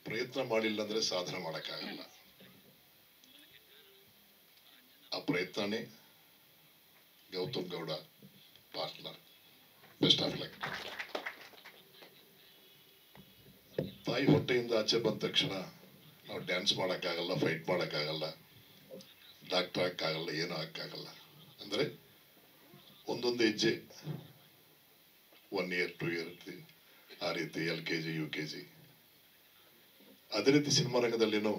ಪ್ರಯತ್ನ ಮಾಡಿಲ್ಲ ಅಂದ್ರೆ ಸಾಧನೆ ಮಾಡೋಕ್ಕಾಗಲ್ಲ. ಆ ಪ್ರಯತ್ನನೇ Gautam Gowda partner. Best of luck. ತಾಯಿ ಹೊಟ್ಟೆಯಿಂದ ಆಚೆ ಬಂದ ತಕ್ಷಣ ನಾವು ಡ್ಯಾನ್ಸ್ ಮಾಡೋಕ್ಕಾಗಲ್ಲ, ಫೈಟ್ ಮಾಡೋಕ್ಕಾಗಲ್ಲ, ಡಾಕ್ಟರ್ ಹಾಕಾಗಲ್ಲ, ಏನೂ ಹಾಕಾಗಲ್ಲ. ಅಂದರೆ ಒಂದೊಂದು ಹೆಜ್ಜೆ 1 year 2 year ಆ ರೀತಿ LKG UKG. ಅದೇ ರೀತಿ ಸಿನಿಮಾ ರಂಗದಲ್ಲಿನೂ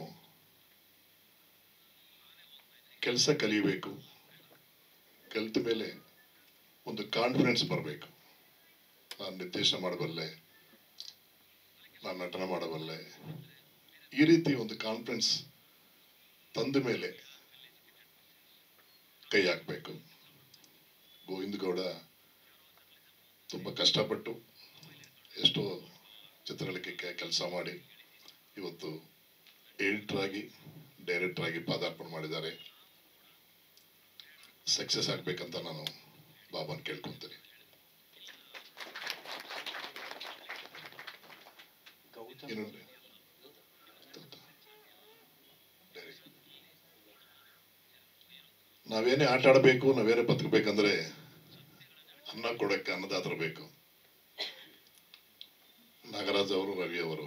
ಕೆಲಸ ಕಲಿಬೇಕು. ಕಲಿತ ಮೇಲೆ ಒಂದು ಕಾನ್ಫಿಡೆನ್ಸ್ ಬರಬೇಕು. ನಾನು ನಿರ್ದೇಶನ ಮಾಡಬಲ್ಲೆ, ನಾನು ನಟನೆ ಮಾಡಬಲ್ಲೆ, ಈ ರೀತಿ ಒಂದು ಕಾನ್ಫಿಡೆನ್ಸ್ ತಂದ ಮೇಲೆ ಕೈ ಹಾಕಬೇಕು. ಗೋವಿಂದ ಗೌಡ ತುಂಬ ಕಷ್ಟಪಟ್ಟು ಎಷ್ಟೋ ಚಿತ್ರಗಳಿಗೆ ಕೆಲಸ ಮಾಡಿ ಇವತ್ತು ಎಡಿಟರ್ ಆಗಿ, ಡೈರೆಕ್ಟರ್ ಆಗಿ ಪಾದಾರ್ಪಣೆ ಮಾಡಿದ್ದಾರೆ. ಸಕ್ಸಸ್ ಆಗ್ಬೇಕಂತ ನಾನು ಬಾಬಾನ್ ಕೇಳ್ಕೊಂತೀನಿ. ನಾವೇನೇ ಆಟ ಆಡಬೇಕು, ನಾವೇನೇ ಬದುಕಬೇಕಂದ್ರೆ ಅನ್ನ ಕೊಡಕ್ಕೆ ಅನ್ನದಾತರ ಬೇಕು. ನಾಗರಾಜ್ ಅವರು, ರವಿ ಅವರು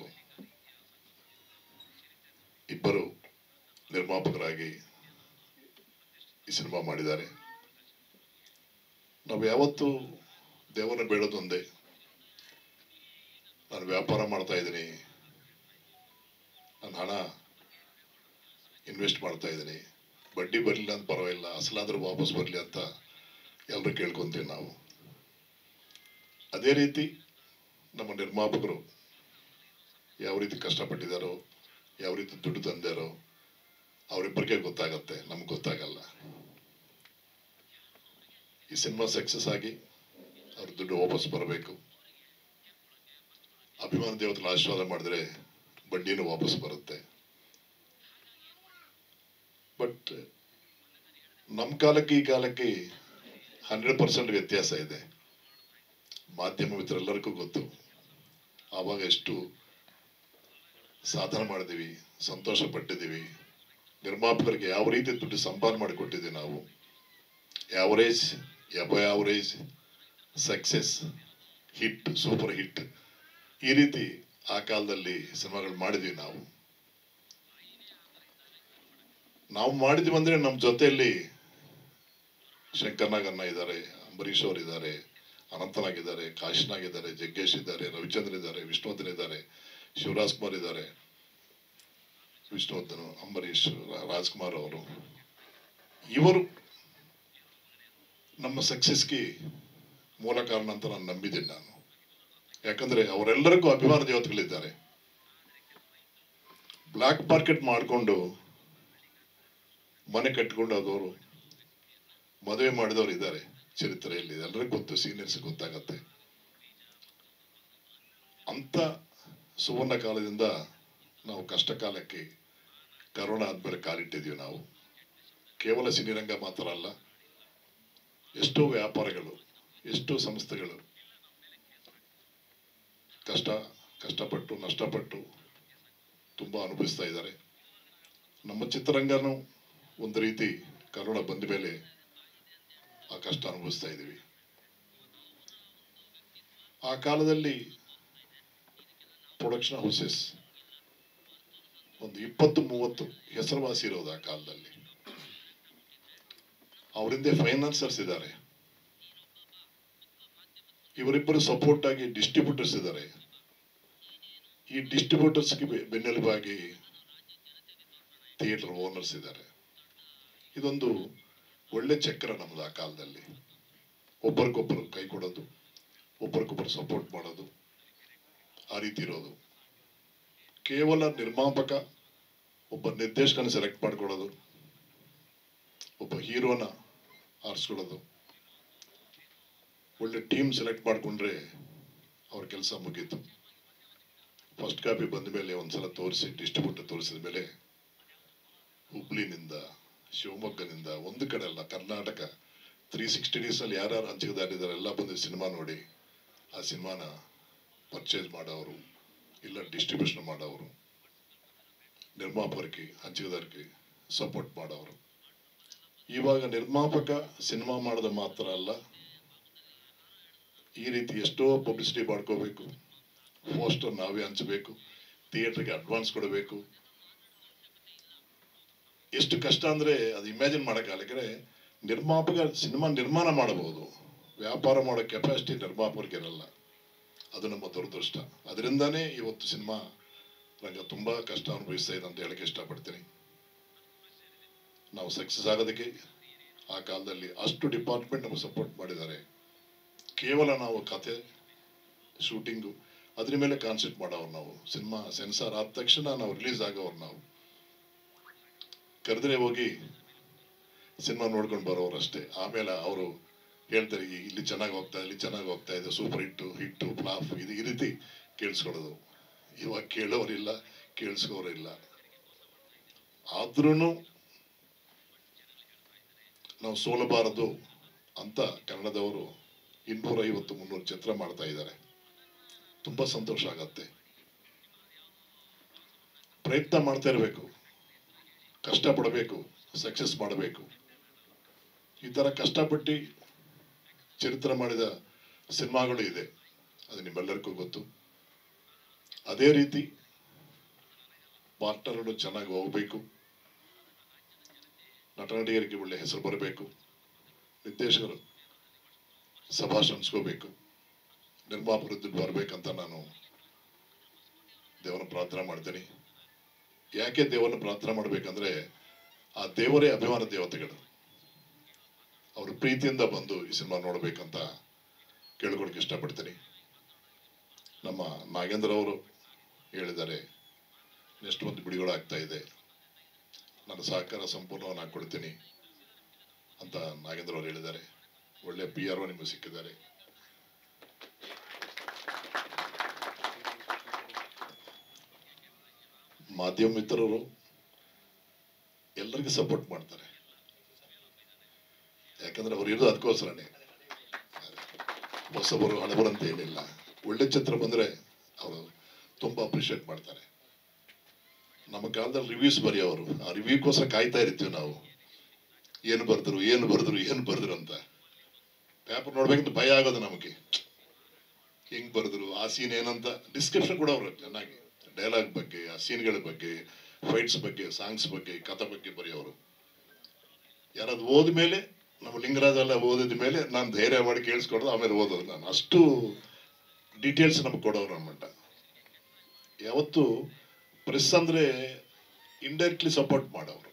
ಇಬ್ಬರು ನಿರ್ಮಾಪಕರಾಗಿ ಈ ಸಿನಿಮಾ ಮಾಡಿದ್ದಾರೆ. ನಾವು ಯಾವತ್ತೂ ದೇವರನ್ನ ಬೇಡೋದು ಒಂದೇ, ನಾನು ವ್ಯಾಪಾರ ಮಾಡ್ತಾ ಇದ್ದೀನಿ, ನಾನು ಹಣ ಇನ್ವೆಸ್ಟ್ ಮಾಡ್ತಾ ಇದ್ದೀನಿ, ಬಡ್ಡಿ ಬರಲಿಲ್ಲ ಅಂತ ಪರವಾಗಿಲ್ಲ, ಅಸಲಾದ್ರೂ ವಾಪಸ್ ಬರಲಿ ಅಂತ ಎಲ್ಲರೂ ಕೇಳ್ಕೊಂತೀವಿ ನಾವು. ಅದೇ ರೀತಿ ನಮ್ಮ ನಿರ್ಮಾಪಕರು ಯಾವ ರೀತಿ ಕಷ್ಟಪಟ್ಟಿದ್ದಾರೋ, ಯಾವ ರೀತಿ ದುಡ್ಡು ತಂದಾರೋ ಅವರಿಬ್ಬರಿಗೆ ಗೊತ್ತಾಗತ್ತೆ, ನಮ್ಗೆ ಗೊತ್ತಾಗಲ್ಲ. ಈ ಸಿನಿಮಾ ಸಕ್ಸಸ್ ಆಗಿ ಅವ್ರ ದುಡ್ಡು ವಾಪಸ್ ಬರಬೇಕು. ಅಭಿಮಾನ ದೇವತೆಗಳ ಆಶೀರ್ವಾದ ಮಾಡಿದ್ರೆ ಬಡ್ಡಿನೂ ವಾಪಸ್ ಬರುತ್ತೆ. ಬಟ್ ನಮ್ಮ ಕಾಲಕ್ಕೆ ಈ ಕಾಲಕ್ಕೆ 100% ವ್ಯತ್ಯಾಸ ಇದೆ. ಮಾಧ್ಯಮ ಮಿತ್ರರೆಲ್ಲರಿಗೂ ಗೊತ್ತು. ಆವಾಗ ಎಷ್ಟು ಸಾಧನೆ ಮಾಡಿದೀವಿ, ಸಂತೋಷ ಪಟ್ಟಿದ್ದೀವಿ. ನಿರ್ಮಾಪಕರಿಗೆ ಯಾವ ರೀತಿ ದುಡ್ಡು ಸಂಪಾದನೆ ಮಾಡಿಕೊಟ್ಟಿದ್ದೀವಿ ನಾವು. Average, above average, success, hit, super hit, ಈ ರೀತಿ ಆ ಕಾಲದಲ್ಲಿ ಸಿನಿಮಾಗಳು ಮಾಡಿದ್ವಿ ನಾವು. ನಾವು ಮಾಡಿದ್ವಿ ಅಂದ್ರೆ ನಮ್ಮ ಜೊತೆಯಲ್ಲಿ ಶಂಕರ್ನಾಗನ್ನ ಇದ್ದಾರೆ, ಅಂಬರೀಶ್ ಅವರು ಇದ್ದಾರೆ, ಅನಂತನಾಗಿದ್ದಾರೆ, ಕಾಶಿನಾಗಿದ್ದಾರೆ, ಜಗ್ಗೇಶ್ ಇದ್ದಾರೆ, ರವಿಚಂದ್ರ ಇದ್ದಾರೆ, ವಿಷ್ಣುವರ್ಧನ್ ಇದ್ದಾರೆ, ಶಿವರಾಜ್ ಕುಮಾರ್ ಇದ್ದಾರೆ, ವಿಷ್ಣುವರ್ಧನ್, ಅಂಬರೀಶ್, ರಾಜ್ಕುಮಾರ್ ಅವರು. ಇವರು ನಮ್ಮ ಸಕ್ಸಸ್ಗೆ ಮೂಲ ಕಾರಣ ಅಂತ ನಾನು ನಂಬಿದ್ದೀನಿ ನಾನು. ಯಾಕಂದ್ರೆ ಅವರೆಲ್ಲರಿಗೂ ಅಭಿಮಾನ ದೇವತೆಗಳಿದ್ದಾರೆ. ಬ್ಲಾಕ್ ಮಾರ್ಕೆಟ್ ಮಾಡಿಕೊಂಡು ಮನೆ ಕಟ್ಕೊಂಡು ಆದವರು, ಮದುವೆ ಮಾಡಿದವರು ಇದ್ದಾರೆ ಚರಿತ್ರೆಯಲ್ಲಿ, ಎಲ್ಲರಿಗೂ ಗೊತ್ತು, ಸೀನಿಯರ್ಸ್ ಗೊತ್ತಾಗತ್ತೆ. ಅಂತ ಸುವರ್ಣ ಕಾಲದಿಂದ ನಾವು ಕಷ್ಟ ಕಾಲಕ್ಕೆ ಕರೋನಾ ಆದ್ಮೇಲೆ ಕಾಲಿಟ್ಟಿದ್ದೀವಿ ನಾವು. ಕೇವಲ ಸಿನಿರಂಗ ಮಾತ್ರ ಅಲ್ಲ, ಎಷ್ಟೋ ವ್ಯಾಪಾರಗಳು, ಎಷ್ಟೋ ಸಂಸ್ಥೆಗಳು ಕಷ್ಟಪಟ್ಟು ನಷ್ಟಪಟ್ಟು ತುಂಬಾ ಅನುಭವಿಸ್ತಾ ಇದ್ದಾರೆ. ನಮ್ಮ ಚಿತ್ರರಂಗನೂ ಒಂದು ರೀತಿ ಕರೋನಾ ಬಂದ ಮೇಲೆ ಆ ಕಷ್ಟ ಅನುಭವಿಸ್ತಾ ಇದ್ದೀವಿ. ಆ ಕಾಲದಲ್ಲಿ ಪ್ರೊಡಕ್ಷನ್ ಹೌಸಸ್ ಒಂದು 20-30 ಹೆಸರುವಾಸಿ ಇರೋದು ಆ ಕಾಲದಲ್ಲಿ. ಅವರಿಂದ ಫೈನಾನ್ಸರ್ಸ್ ಇದ್ದಾರೆ, ಇವರಿಬ್ಬರು ಸಪೋರ್ಟ್ ಆಗಿ ಡಿಸ್ಟ್ರಿಬ್ಯೂಟರ್ಸ್ ಇದ್ದಾರೆ. ಈ ಡಿಸ್ಟ್ರಿಬ್ಯೂಟರ್ಸ್ಗೆ ಬೆನ್ನೆಲುಬಾಗಿ ಥಿಯೇಟರ್ ಓನರ್ಸ್ ಇದ್ದಾರೆ. ಇದೊಂದು ಒಳ್ಳೆ ಚಕ್ರ ನಮ್ದು ಆ ಕಾಲದಲ್ಲಿ. ಒಬ್ಬರಿಗೊಬ್ಬರು ಕೈ ಕೊಡೋದು, ಒಬ್ಬರಿಗೊಬ್ಬರು ಸಪೋರ್ಟ್ ಮಾಡೋದು, ಆ ರೀತಿ ಇರೋದು. ಕೇವಲ ನಿರ್ಮಾಪಕ ಒಬ್ಬ ನಿರ್ದೇಶಕನ ಸೆಲೆಕ್ಟ್ ಮಾಡ್ಕೊಳ್ಳೋದು, ಒಬ್ಬ ಹೀರೋನ ಆರಿಸ್ಕೊಳ್ಳೋದು, ಒಳ್ಳೆ ಟೀಮ್ ಸೆಲೆಕ್ಟ್ ಮಾಡ್ಕೊಂಡ್ರೆ ಅವ್ರ ಕೆಲಸ ಮುಗೀತು. ಫಸ್ಟ್ ಕಾಪಿ ಬಂದ ಮೇಲೆ ಒಂದ್ಸಲ ತೋರಿಸಿ, ಡಿಸ್ಟ್ರಿಬ್ಯೂಟರ್ ತೋರಿಸಿದ ಮೇಲೆ ಹುಬ್ಳಿನಿಂದ, ಶಿವಮೊಗ್ಗನಿಂದ, ಒಂದು ಕಡೆ ಅಲ್ಲ, ಕರ್ನಾಟಕ 360 ಡೇಸಲ್ಲಿ ಯಾರ್ಯಾರು ಹಂಚಿಕೆದಾರಿದ್ದಾರೆ ಎಲ್ಲ ಬಂದು ಸಿನಿಮಾ ನೋಡಿ ಆ ಸಿನಿಮಾನ ಪರ್ಚೇಸ್ ಮಾಡೋರು, ಇಲ್ಲ ಡಿಸ್ಟ್ರಿಬ್ಯೂಷನ್ ಮಾಡೋರು, ನಿರ್ಮಾಪಕರಿಗೆ ಹಂಚಿಕೆದಾರರಿಗೆ ಸಪೋರ್ಟ್ ಮಾಡೋರು. ಇವಾಗ ನಿರ್ಮಾಪಕ ಸಿನಿಮಾ ಮಾಡೋದು ಮಾತ್ರ ಅಲ್ಲ, ಈ ರೀತಿ ಎಷ್ಟೋ ಪಬ್ಲಿಸಿಟಿ ಮಾಡ್ಕೋಬೇಕು, ಪೋಸ್ಟರ್ ನಾವೇ ಹಂಚಬೇಕು, ಥಿಯೇಟರ್ಗೆ ಅಡ್ವಾನ್ಸ್ ಕೊಡಬೇಕು. ಎಷ್ಟು ಕಷ್ಟ ಅಂದರೆ ಅದು ಇಮ್ಯಾಜಿನ್ ಮಾಡೋಕ್ಕಾಗಲಿಕ್ಕೆ. ನಿರ್ಮಾಪಕ ಸಿನಿಮಾ ನಿರ್ಮಾಣ ಮಾಡಬಹುದು, ವ್ಯಾಪಾರ ಮಾಡೋ ಕೆಪಾಸಿಟಿ ನಿರ್ಮಾಪಕರಿಗೆ ಇರಲ್ಲ. ಅದು ನಮ್ಮ ದುರದೃಷ್ಟ. ಅದರಿಂದಾನೇ ಇವತ್ತು ಸಿನಿಮಾ ರಂಗ ತುಂಬ ಕಷ್ಟ ಅನುಭವಿಸ್ತಾ ಇದೆ ಅಂತ ಹೇಳಕ್ಕೆ ಇಷ್ಟಪಡ್ತೀನಿ. ನಾವು ಸಕ್ಸಸ್ ಆಗೋದಕ್ಕೆ ಆ ಕಾಲದಲ್ಲಿ ಅಷ್ಟು ಡಿಪಾರ್ಟ್ಮೆಂಟ್ ನಮಗೆ ಸಪೋರ್ಟ್ ಮಾಡಿದ್ದಾರೆ. ಕೇವಲ ನಾವು ಕತೆ ಶೂಟಿಂಗು ಅದ್ರ ಮೇಲೆ ಕಾನ್ಸಂಟ್ರೇಟ್ ಮಾಡೋರು. ನಾವು ಸಿನಿಮಾ ಸೆನ್ಸಾರ್ ಆದ ತಕ್ಷಣ ನಾವು ರಿಲೀಸ್ ಆಗೋರು. ನಾವು ಕರೆದ್ರೆ ಹೋಗಿ ಸಿನಿಮಾ ನೋಡ್ಕೊಂಡು ಬರೋರು ಅಷ್ಟೇ. ಆಮೇಲೆ ಅವರು ಹೇಳ್ತಾರೆ ಇಲ್ಲಿ ಚೆನ್ನಾಗಿ ಹೋಗ್ತಾ ಇಲ್ಲಿ ಚೆನ್ನಾಗಿ ಹೋಗ್ತಾ ಇದೆ, ಸೂಪರ್ ಹಿಟ್ಟು ಫ್ಲಾಪ್ ಇದು ಈ ರೀತಿ ಕೇಳಿಸ್ಕೊಳ್ಳೋದು. ಇವಾಗ ಕೇಳೋರಿಲ್ಲ, ಕೇಳಿಸ್ಕೋರಿಲ್ಲ. ಆದ್ರೂ ನಾವು ಸೋಲಬಾರದು ಅಂತ ಕನ್ನಡದವರು 250-300 ಚಿತ್ರ ಮಾಡ್ತಾ ಇದ್ದಾರೆ. ತುಂಬಾ ಸಂತೋಷ ಆಗತ್ತೆ. ಪ್ರಯತ್ನ ಮಾಡ್ತಾ ಇರಬೇಕು, ಕಷ್ಟಪಡಬೇಕು, ಸಕ್ಸಸ್ ಮಾಡಬೇಕು. ಈ ತರ ಕಷ್ಟಪಟ್ಟು ಚರಿತ್ರೆ ಮಾಡಿದ ಸಿನಿಮಾಗಳು ಇದೆ, ಅದು ನಿಮ್ಮೆಲ್ಲರಿಗೂ ಗೊತ್ತು. ಅದೇ ರೀತಿ ಪಾರ್ಟ್ನರ್ಗಳು ಚೆನ್ನಾಗಿ ಹೋಗ್ಬೇಕು, ನಟ ನಟಿಯರಿಗೆ ಒಳ್ಳೆ ಹೆಸರು ಬರಬೇಕು, ನಿರ್ದೇಶಕರು ಸಭಾಷ್ ಅನ್ಸ್ಕೋಬೇಕು, ನಿರ್ಮಾಪಕರು ದುಡ್ಡು ಬರಬೇಕಂತ ನಾನು ದೇವರನ್ನ ಪ್ರಾರ್ಥನೆ ಮಾಡ್ತೀನಿ. ಯಾಕೆ ದೇವರನ್ನ ಪ್ರಾರ್ಥನೆ ಮಾಡ್ಬೇಕಂದ್ರೆ ಆ ದೇವರೇ ಅಭಿಮಾನ ದೇವತೆಗಳು. ಅವರು ಪ್ರೀತಿಯಿಂದ ಬಂದು ಈ ಸಿನಿಮಾ ನೋಡ್ಬೇಕಂತ ಕೇಳ್ಕೊಳಕ್ಕೆ ಇಷ್ಟಪಡ್ತೀನಿ. ನಮ್ಮ ನಾಗೇಂದ್ರ ಅವರು ಹೇಳಿದ್ದಾರೆ, ನೆಕ್ಸ್ಟ್ ಒಂದು ಬಿಡುಗಡೆ ಆಗ್ತಾ ಇದೆ, ನನ್ನ ಸಹಕಾರ ಸಂಪೂರ್ಣವಾಗಿ ಕೊಡ್ತೀನಿ ಅಂತ ನಾಗೇಂದ್ರ ಅವರು ಹೇಳಿದ್ದಾರೆ. ಒಳ್ಳೆ PR ನಿಮಗೆ ಸಿಕ್ಕಿದ್ದಾರೆ. ಮಾಧ್ಯಮ ಮಿತ್ರರು ಎಲ್ಲರಿಗೂ ಸಪೋರ್ಟ್ ಮಾಡ್ತಾರೆ, ಯಾಕಂದ್ರೆ ಅವ್ರು ಇರೋದು ಅದಕ್ಕೋಸ್ಕರನೇ. ಹೊಸಬರು ಹಳಬರು ಅಂತ ಏನಿಲ್ಲ. ಒಳ್ಳೆ ಚಿತ್ರ ಬಂದ್ರೆ ಅವರು ತುಂಬಾ ಅಪ್ರಿಷಿಯೇಟ್ ಮಾಡ್ತಾರೆ. ನಮ್ಮ ಕಾಲದಲ್ಲಿ ರಿವ್ಯೂಸ್ ಬರೆಯೋರು, ಆ ರಿವ್ಯೂಗೋಸ್ಕರ ಕಾಯ್ತಾ ಇರ್ತೀವಿ ನಾವು. ಏನು ಬರ್ದ್ರು ಅಂತ ಪೇಪರ್ ನೋಡ್ಬೇಕಂತ ಭಯ ಆಗೋದು ನಮಗೆ. ಹೆಂಗ್ ಬರ್ದ್ರು, ಆ ಸೀನ್ ಏನಂತ ಡಿಸ್ಕ್ರಿಪ್ಷನ್ ಕೊಡೋರು ಚೆನ್ನಾಗಿ. ಡೈಲಾಗ್ ಬಗ್ಗೆ, ಆ ಸೀನ್ಗಳ ಬಗ್ಗೆ, ಫೈಟ್ಸ್ ಬಗ್ಗೆ, ಸಾಂಗ್ಸ್ ಬಗ್ಗೆ, ಕಥೆ ಬಗ್ಗೆ ಬರೆಯೋರು. ಯಾರಾದ್ರು ಓದ್ಮೇಲೆ, ನಮ್ಮ ಲಿಂಗರಾಜ್ ಎಲ್ಲ ಓದಿದ ಮೇಲೆ ನಾನು ಧೈರ್ಯ ಮಾಡಿ ಕೇಳಿಸ್ಕೊಡೋದು, ಆಮೇಲೆ ಓದೋದು. ನಾನು ಅಷ್ಟು ಡೀಟೇಲ್ಸ್ ನಮ್ಗೆ ಕೊಡೋರು ಅನ್ಮಂಟ. ಯಾವತ್ತು ಪ್ರೆಸ್ ಅಂದ್ರೆ ಇಂಡೈರೆಕ್ಟ್ಲಿ ಸಪೋರ್ಟ್ ಮಾಡೋರು.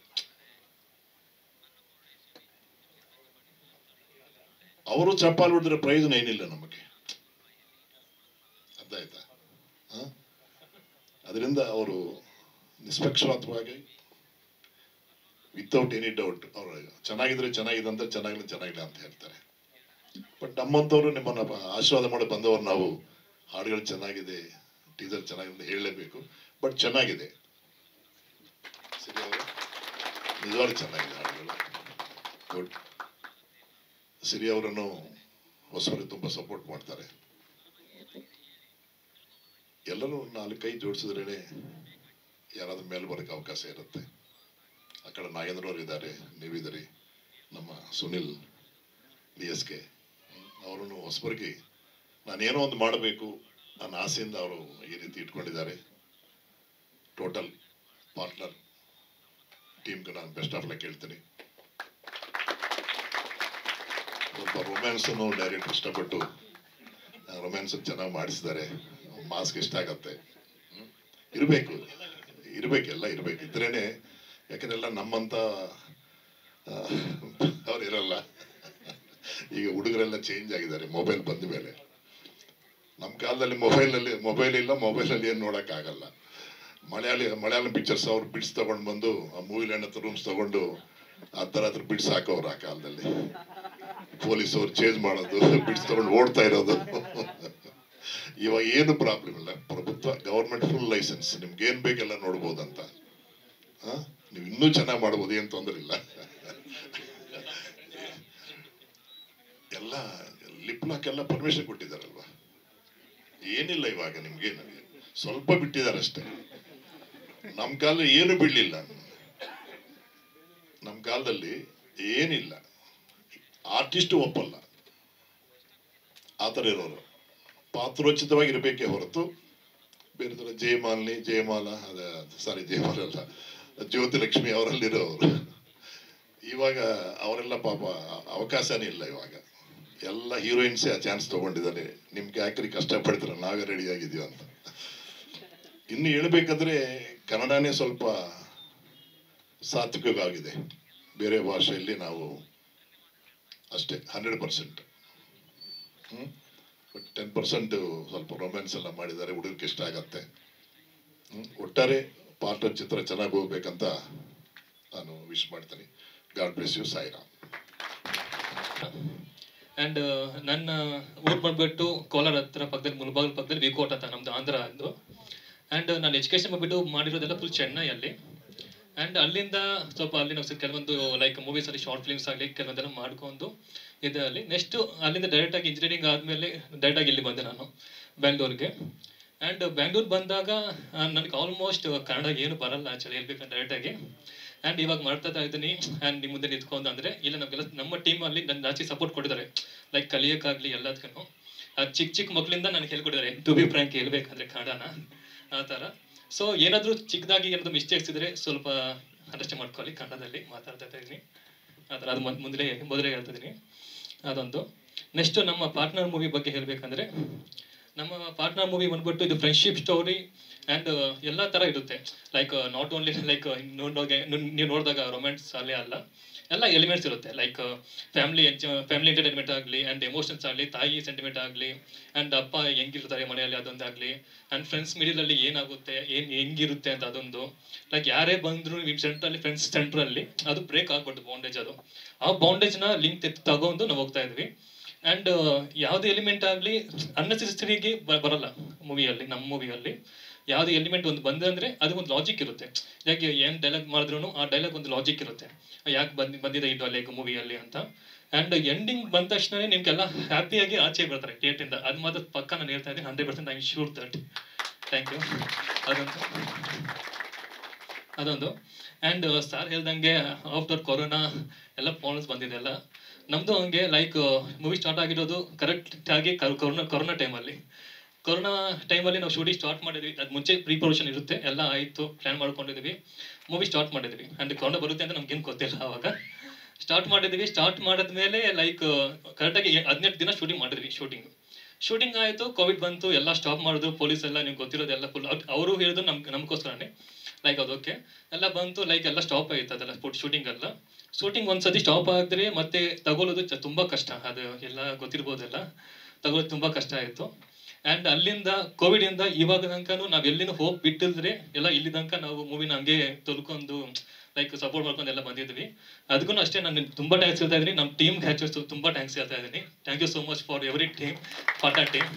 ಅವರು ಚಪ್ಪಾಲ್ ಹೊಡೆದ್ರೆ ಪ್ರಯೋಜನ ಏನಿಲ್ಲ ನಮಗೆ, ಅರ್ಥ ಆಯ್ತಾ? ಅದರಿಂದ ಅವರು ನಿಷ್ಪಕ್ಷಪಾತವಾಗಿ ವಿತೌಟ್ ಎನಿ ಡೌಟ್ ಅವರು ಚೆನ್ನಾಗಿದ್ರೆ ಚೆನ್ನಾಗಿದೆ ಅಂತ, ಚೆನ್ನಾಗಿಲ್ಲ ಅಂತ ಹೇಳ್ತಾರೆ. ಬಟ್ ನಮ್ಮಂಥವ್ರು ನಿಮ್ಮನ್ನ ಆಶೀರ್ವಾದ ಮಾಡಿ ಬಂದವರು ನಾವು. ಹಾಡುಗಳು ಚೆನ್ನಾಗಿದೆ, ಟೀಸರ್ ಚೆನ್ನಾಗಿದೆ ಹೇಳಲೇಬೇಕು. ಬಟ್ ಚೆನ್ನಾಗಿದೆ, ಸರಿ ಅವರು ನಿಜವಾಗ್ಲೂ ಚೆನ್ನಾಗಿದೆ ಹಾಡುಗಳು. ಗುಡ್. ಸಿರಿ ಅವರನ್ನು ಹೊಸವರು ತುಂಬಾ ಸಪೋರ್ಟ್ ಮಾಡ್ತಾರೆ. ಎಲ್ಲರೂ 4 ಕೈ ಜೋಡಿಸಿದ್ರೇನೆ ಯಾರಾದ್ರೂ ಮೇಲೆ ಬರೋಕ್ಕೆ ಅವಕಾಶ ಇರುತ್ತೆ. ಆ ಕಡೆ ನಾಗೇಂದ್ರ ಅವರು ಇದ್ದಾರೆ, ನೀವಿದ್ದೀರಿ, ನಮ್ಮ ಸುನಿಲ್ DSK ಅವರನ್ನು ಹೊಸಬರಿಗೆ ನಾನೇನೋ ಒಂದು ಮಾಡಬೇಕು ನನ್ನ ಆಸೆಯಿಂದ ಅವರು ಈ ರೀತಿ ಇಟ್ಕೊಂಡಿದ್ದಾರೆ. ಟೋಟಲ್ ಪಾರ್ಟ್ನರ್ ಟೀಮ್ಗೆ ನಾನು ಬೆಸ್ಟ್ ಆಫ್ ಲಕ್ ಹೇಳ್ತೀನಿ. ಸ್ವಲ್ಪ ರೊಮ್ಯಾನ್ಸ್ ಅನ್ನು ಡೈರೆಕ್ಟ್ ಇಷ್ಟಪಟ್ಟು ರೊಮ್ಯಾನ್ಸ್ ಚೆನ್ನಾಗಿ ಮಾಡಿಸಿದ್ದಾರೆ. ಮಾಸ್ಕ್ ಇಷ್ಟ ಆಗತ್ತೆ. ಇರಬೇಕು, ಎಲ್ಲ ಇರಬೇಕು, ಇದ್ರೇನೆ. ಯಾಕಂದ್ರೆ ಎಲ್ಲ ನಮ್ಮಂತ ಅವ್ರು ಇರಲ್ಲ. ಈಗ ಹುಡುಗರೆಲ್ಲ ಚೇಂಜ್ ಆಗಿದ್ದಾರೆ ಮೊಬೈಲ್ ಬಂದ ಮೇಲೆ. ನಮ್ಮ ಕಾಲದಲ್ಲಿ ಮೊಬೈಲ್ ಇಲ್ಲ, ಮೊಬೈಲಲ್ಲಿ ಏನು ನೋಡೋಕ್ಕಾಗಲ್ಲ. ಮಲಯಾಳಂ ಪಿಕ್ಚರ್ಸ್ ಅವ್ರು ಬಿಟ್ಸ್ ತಗೊಂಡು ಬಂದು ಆ ಮೂವಿ ಲ್ಯಾಂಡ್ ರೂಮ್ಸ್ ತಗೊಂಡು ಆ ಥರ ಬಿಟ್ಸ್ ಹಾಕೋರು ಆ ಕಾಲದಲ್ಲಿ. ಪೊಲೀಸ್ ಅವ್ರು ಚೇಂಜ್ ಮಾಡೋದು, ಬಿಟ್ಸ್ ತಗೊಂಡು ಓಡ್ತಾ ಇರೋದು. ಇವಾಗ ಏನು ಪ್ರಾಬ್ಲಮ್ ಇಲ್ಲ, ಪ್ರಭುತ್ವ ಗವರ್ಮೆಂಟ್ ಫುಲ್ ಲೈಸೆನ್ಸ್, ನಿಮ್ಗೆ ಏನ್ ಬೇಕೆಲ್ಲ ನೋಡ್ಬೋದಂತ. ನೀವು ಇನ್ನೂ ಚೆನ್ನಾಗಿ ಮಾಡ್ಬೋದು, ಏನ್ ತೊಂದರೆ ಇಲ್ಲ. ಎಲ್ಲ ಲಿಪ್ಲಾಕೆಲ್ಲ ಪರ್ಮಿಷನ್ ಕೊಟ್ಟಿದ್ದಾರಲ್ವಾ, ಏನಿಲ್ಲ ಇವಾಗ ನಿಮ್ಗೆ ಸ್ವಲ್ಪ ಬಿಟ್ಟಿದ್ದಾರೆ ಅಷ್ಟೇ. ನಮ್ಮ ಕಾಲದಲ್ಲಿ ಏನು ಬಿಡಲಿಲ್ಲ. ನಮ್ಮ ಕಾಲದಲ್ಲಿ ಏನಿಲ್ಲ, ಆರ್ಟಿಸ್ಟ್ ಒಪ್ಪಲ್ಲ, ಆ ಥರ ಇರೋರು ಪಾತ್ರೋಚಿತವಾಗಿರ್ಬೇಕೇ ಹೊರತು ಬೇರೆ ಥರ ಜಯಮಾಲ ಅದ ಸಾರಿ ಜಯಮಾಲ ಅಲ್ಲ, ಜ್ಯೋತಿಲಕ್ಷ್ಮಿ ಅವರಲ್ಲಿರೋರು. ಇವಾಗ ಅವರೆಲ್ಲ ಪಾಪ ಅವಕಾಶನೇ ಇಲ್ಲ. ಇವಾಗ ಎಲ್ಲ ಹೀರೋಯಿನ್ಸೇ ಆ ಚಾನ್ಸ್ ತೊಗೊಂಡಿದ್ದಾರೆ. ನಿಮ್ಗೆ ಯಾಕ್ರಿ ಕಷ್ಟಪಡ್ತೀರ, ನಾವೇ ರೆಡಿ ಆಗಿದ್ದೀವಿ ಅಂತ. ಇನ್ನು ಹೇಳ್ಬೇಕಾದ್ರೆ ಕನ್ನಡನೇ ಸ್ವಲ್ಪ ಸಾತ್ವಿಕವಾಗಿದೆ. ಬೇರೆ ಭಾಷೆಯಲ್ಲಿ ನಾವು ಅಷ್ಟೇ 100%. ಬಟ್ 10% ಸ್ವಲ್ಪ ರೊಮ್ಯಾನ್ಸ್ ಎಲ್ಲ ಮಾಡಿದ್ದಾರೆ, ಹುಡುಗರಿಗೆ ಇಷ್ಟ ಆಗತ್ತೆ. ಒಟ್ಟಾರೆ ಪಾರ್ಟ್ ಆಫ್ ಚಿತ್ರ ಚೆನ್ನಾಗಿ ಹೋಗ್ಬೇಕಂತ ನಾನು ವಿಶ್ ಮಾಡ್ತೀನಿ. God bless you. Sairam. And ನನ್ನ ಊರು ಬಂದ್ಬಿಟ್ಟು ಕೋಲಾರ ಹತ್ರ ಪಕ್ಕದಲ್ಲಿ ಮುಳಬಾಗಿಲು ಪಕ್ಕದಲ್ಲಿ ವಿಕೋಟ್ ಅಂತ ನಮ್ಮದು ಆಂಧ್ರ ಅಂದು. ಆ್ಯಂಡ್ ನಾನು ಎಜುಕೇಷನ್ ಬಂದ್ಬಿಟ್ಟು ಮಾಡಿರೋದೆಲ್ಲ ಫುಲ್ ಚೆನ್ನೈಯಲ್ಲಿ. ಆ್ಯಂಡ್ ಅಲ್ಲಿಂದ ಸ್ವಲ್ಪ ಅಲ್ಲಿ ನಾವು ಕೆಲವೊಂದು ಲೈಕ್ ಮೂವೀಸಲ್ಲಿ ಶಾರ್ಟ್ ಫಿಲ್ಮ್ಸ್ ಆಗಲಿ ಕೆಲವೊಂದೆಲ್ಲ ಮಾಡ್ಕೊಂಡು ಇದರಲ್ಲಿ ನೆಕ್ಸ್ಟು ಅಲ್ಲಿಂದ ಡೈರೆಕ್ಟಾಗಿ ಇಂಜಿನಿಯರಿಂಗ್ ಆದಮೇಲೆ ಡೈರೆಕ್ಟಾಗಿ ಇಲ್ಲಿ ಬಂದೆ ನಾನು ಬ್ಯಾಂಗ್ಳೂರಿಗೆ. ಆ್ಯಂಡ್ ಬ್ಯಾಂಗ್ಳೂರು ಬಂದಾಗ ನನಗೆ ಆಲ್ಮೋಸ್ಟ್ ಕನ್ನಡ ಏನು ಬರಲ್ಲ ಆ್ಯಕ್ಚುಲಿ ಹೇಳ್ಬೇಕಂದ್ರೆ ಡೈರೆಕ್ಟಾಗಿ. ಆ್ಯಂಡ್ ಇವಾಗ ಮಾಡ್ತಾ ಇದ್ದೀನಿ. ಆ್ಯಂಡ್ ನಿಮ್ಮ ಮುಂದೆ ನಿಂತ್ಕೊಂಡು ಅಂದರೆ ಇಲ್ಲ ನಮಗೆಲ್ಲ ನಮ್ಮ ಟೀಮಲ್ಲಿ ನನ್ನ ಜಾಸ್ತಿ ಸಪೋರ್ಟ್ ಕೊಟ್ಟಿದ್ದಾರೆ, ಲೈಕ್ ಕಲಿಯೋಕ್ಕಾಗಲಿ ಎಲ್ಲದಕ್ಕೂ. ಚಿಕ್ಕ ಮಕ್ಕಳಿಂದ ನನಗೆ ಹೇಳ್ಕೊಟ್ಟಿದ್ದಾರೆ, ಟು ಬಿ ಫ್ರ್ಯಾಂಕ್ ಹೇಳ್ಬೇಕಂದ್ರೆ ಕನ್ನಡನ ಆ ಥರ. ಸೊ ಏನಾದರೂ ಚಿಕ್ಕದಾಗಿ ಏನಾದರೂ ಮಿಸ್ಟೇಕ್ಸ್ ಇದ್ದರೆ ಸ್ವಲ್ಪ ಅಂಡರ್ಸ್ಟ್ಯಾಂಡ್ ಮಾಡ್ಕೊಳ್ಳಿ, ಕನ್ನಡದಲ್ಲಿ ಮಾತಾಡ್ತಾ ಇದ್ದೀನಿ ಆ ಥರ. ಅದು ಮೊದಲೇ ಹೇಳ್ತಾ ಇದ್ದೀನಿ ಅದೊಂದು. ನೆಕ್ಸ್ಟು ನಮ್ಮ ಪಾರ್ಟ್ನರ್ ಮೂವಿ ಬಗ್ಗೆ ಹೇಳಬೇಕಂದ್ರೆ, ನಮ್ಮ ಪಾರ್ಟ್ನರ್ ಮೂವಿ ಬಂದ್ಬಿಟ್ಟು ಇದು ಫ್ರೆಂಡ್ಶಿಪ್ ಸ್ಟೋರಿ ಆ್ಯಂಡ್ ಎಲ್ಲ ಥರ ಇರುತ್ತೆ. ಲೈಕ್ ನಾಟ್ ಓನ್ಲಿ ಲೈಕ್ ನೀವು ನೋಡಿದಾಗ ರೊಮ್ಯಾನ್ಸ್ ಅಲ್ಲೇ ಅಲ್ಲ, ಎಲ್ಲ ಎಲಿಮೆಂಟ್ಸ್ ಇರುತ್ತೆ. ಲೈಕ್ ಫ್ಯಾಮಿಲಿ ಎಂಟರ್ಟೈನ್ಮೆಂಟ್ ಆಗಲಿ ಆ್ಯಂಡ್ ಎಮೋಷನ್ಸ್ ಆಗಲಿ, ತಾಯಿ ಸೆಂಟಿಮೆಂಟ್ ಆಗಲಿ ಆ್ಯಂಡ್ ಅಪ್ಪ ಹೆಂಗಿರ್ತಾರೆ ಮನೆಯಲ್ಲಿ ಅದೊಂದಾಗಲಿ, ಆ್ಯಂಡ್ ಫ್ರೆಂಡ್ಸ್ ಮಿಡಲಲ್ಲಿ ಏನಾಗುತ್ತೆ ಹೆಂಗಿರುತ್ತೆ ಅಂತ ಅದೊಂದು. ಲೈಕ್ ಯಾರೇ ಬಂದರೂ ನಿಮ್ಮ ಸೆಂಟ್ರಲ್ಲಿ ಫ್ರೆಂಡ್ಸ್ ಸೆಂಟ್ರಲ್ಲಿ ಅದು ಬ್ರೇಕ್ ಆಗ್ಬಾರ್ದು ಬಾಂಡೇಜ್. ಅದು ಆ ಬಾಂಡೇಜ್ನ ಲಿಂಕ್ ತಗೊಂಡು ನಾವು ಹೋಗ್ತಾ ಇದ್ವಿ. ಆ್ಯಂಡ್ ಯಾವುದೇ ಎಲಿಮೆಂಟ್ ಆಗಲಿ ಅನ್ನೆಸೆಸರಿಗೆ ಬರಲ್ಲ ಮೂವಿಯಲ್ಲಿ. ನಮ್ಮ ಮೂವಿಯಲ್ಲಿ ಯಾವುದೇ ಎಲಿಮೆಂಟ್ ಒಂದು ಬಂದಂದರೆ ಅದಕ್ಕೊಂದು ಲಾಜಿಕ್ ಇರುತ್ತೆ. ಯಾಕೆ ಏನು ಡೈಲಾಗ್ ಮಾಡಿದ್ರು ಆ ಡೈಲಾಗ್ ಒಂದು ಲಾಜಿಕ್ ಇರುತ್ತೆ, ಯಾಕೆ ಬಂದಿದೆ ಈ ಡೈಲಾಗ್ ಮೂವಿಯಲ್ಲಿ ಅಂತ. ಆ್ಯಂಡ್ ಎಂಡಿಂಗ್ ಬಂದ ತಕ್ಷಣ ನಿಮಗೆಲ್ಲ ಹ್ಯಾಪಿಯಾಗಿ ಆಚೆ ಬರ್ತಾರೆ ಥಿಯೇಟ್ರಿಂದ. ಅದು ಮಾತ್ರ ಪಕ್ಕ ನಾನು ಹೇಳ್ತಾ ಇದ್ದೀನಿ, 100% I am sure that. Thank you. ಅದೊಂದು. ಆ್ಯಂಡ್ ಸರ್ ಹೇಳ್ದಂಗೆ ಆಫ್ಟರ್ ಕೊರೋನಾ ಎಲ್ಲ ಪ್ರಾಬ್ಲಮ್ಸ್ ಬಂದಿದೆ ಎಲ್ಲ. ನಮ್ಮದು ಹಂಗೆ ಲೈಕ್ ಮೂವಿ ಸ್ಟಾರ್ಟ್ ಆಗಿರೋದು ಕರೆಕ್ಟಾಗಿ ಕೊರೋನಾ ಟೈಮಲ್ಲಿ ನಾವು ಶೂಟಿಂಗ್ ಸ್ಟಾರ್ಟ್ ಮಾಡಿದ್ವಿ. ಅದು ಮುಂಚೆ ಪ್ರಿಪರೇಷನ್ ಇರುತ್ತೆ, ಎಲ್ಲ ಆಯಿತು, ಪ್ಲ್ಯಾನ್ ಮಾಡ್ಕೊಂಡಿದ್ವಿ, ಮೂವಿ ಸ್ಟಾರ್ಟ್ ಮಾಡಿದ್ವಿ. ಆ್ಯಂಡ್ ಕೊರೋನಾ ಬರುತ್ತೆ ಅಂತ ನಮ್ಗೇನು ಗೊತ್ತಿಲ್ಲ ಆವಾಗ. ಸ್ಟಾರ್ಟ್ ಮಾಡಿದ್ಮೇಲೆ ಲೈಕ್ ಕರೆಕ್ಟಾಗಿ 18 ದಿನ ಶೂಟಿಂಗ್ ಮಾಡಿದ್ವಿ. ಶೂಟಿಂಗ್ ಆಯಿತು, ಕೋವಿಡ್ ಬಂತು, ಎಲ್ಲ ಸ್ಟಾಪ್ ಮಾಡಿದ್ರು ಪೊಲೀಸ್ ಎಲ್ಲ. ನಿಮ್ಗೆ ಗೊತ್ತಿರೋದೆಲ್ಲ ಫುಲ್ ಅವರು ಹೇಳಿದ್ರು ನಮಗೋಸ್ಕರನೇ. ಲೈಕ್ ಅದು ಓಕೆ ಎಲ್ಲ ಬಂತು, ಲೈಕ್ ಎಲ್ಲ ಸ್ಟಾಪ್ ಆಯಿತು ಅದೆಲ್ಲ ಶೂಟಿಂಗ್ ಒಂದ್ಸತಿ ಸ್ಟಾಪ್ ಆಗಿದ್ರೆ ಮತ್ತೆ ತಗೊಳ್ಳೋದು ತುಂಬ ಕಷ್ಟ. ಅದು ಎಲ್ಲ ಗೊತ್ತಿರ್ಬೋದೆಲ್ಲ, ತಗೊಳ್ಳೋದು ತುಂಬ ಕಷ್ಟ ಆಯಿತು. ಆ್ಯಂಡ್ ಅಲ್ಲಿಂದ ಕೋವಿಡಿಂದ ಇವಾಗ ತನಕನೂ ನಾವು ಎಲ್ಲಿನೂ ಹೋಗಿ ಬಿಟ್ಟಿದ್ರೆ ಎಲ್ಲ ಇಲ್ಲಿ ತನಕ ನಾವು ಮೂವಿನ ಹಂಗೆ ತೊಳ್ಕೊಂಡು ಲೈಕ್ ಸಪೋರ್ಟ್ ಮಾಡ್ಕೊಂಡು ಎಲ್ಲ ಬಂದಿದ್ವಿ. ಅದಕ್ಕೂ ಅಷ್ಟೇ ನಾನು ತುಂಬ ಥ್ಯಾಂಕ್ಸ್ ಹೇಳ್ತಾ ಇದ್ದೀನಿ. ನಮ್ಮ ಟೀಮ್ಗೆ ಹೆಚ್ಚು ತುಂಬ ಥ್ಯಾಂಕ್ಸ್ ಹೇಳ್ತಾ ಇದ್ದೀನಿ. Thank you so much for every team, partner team.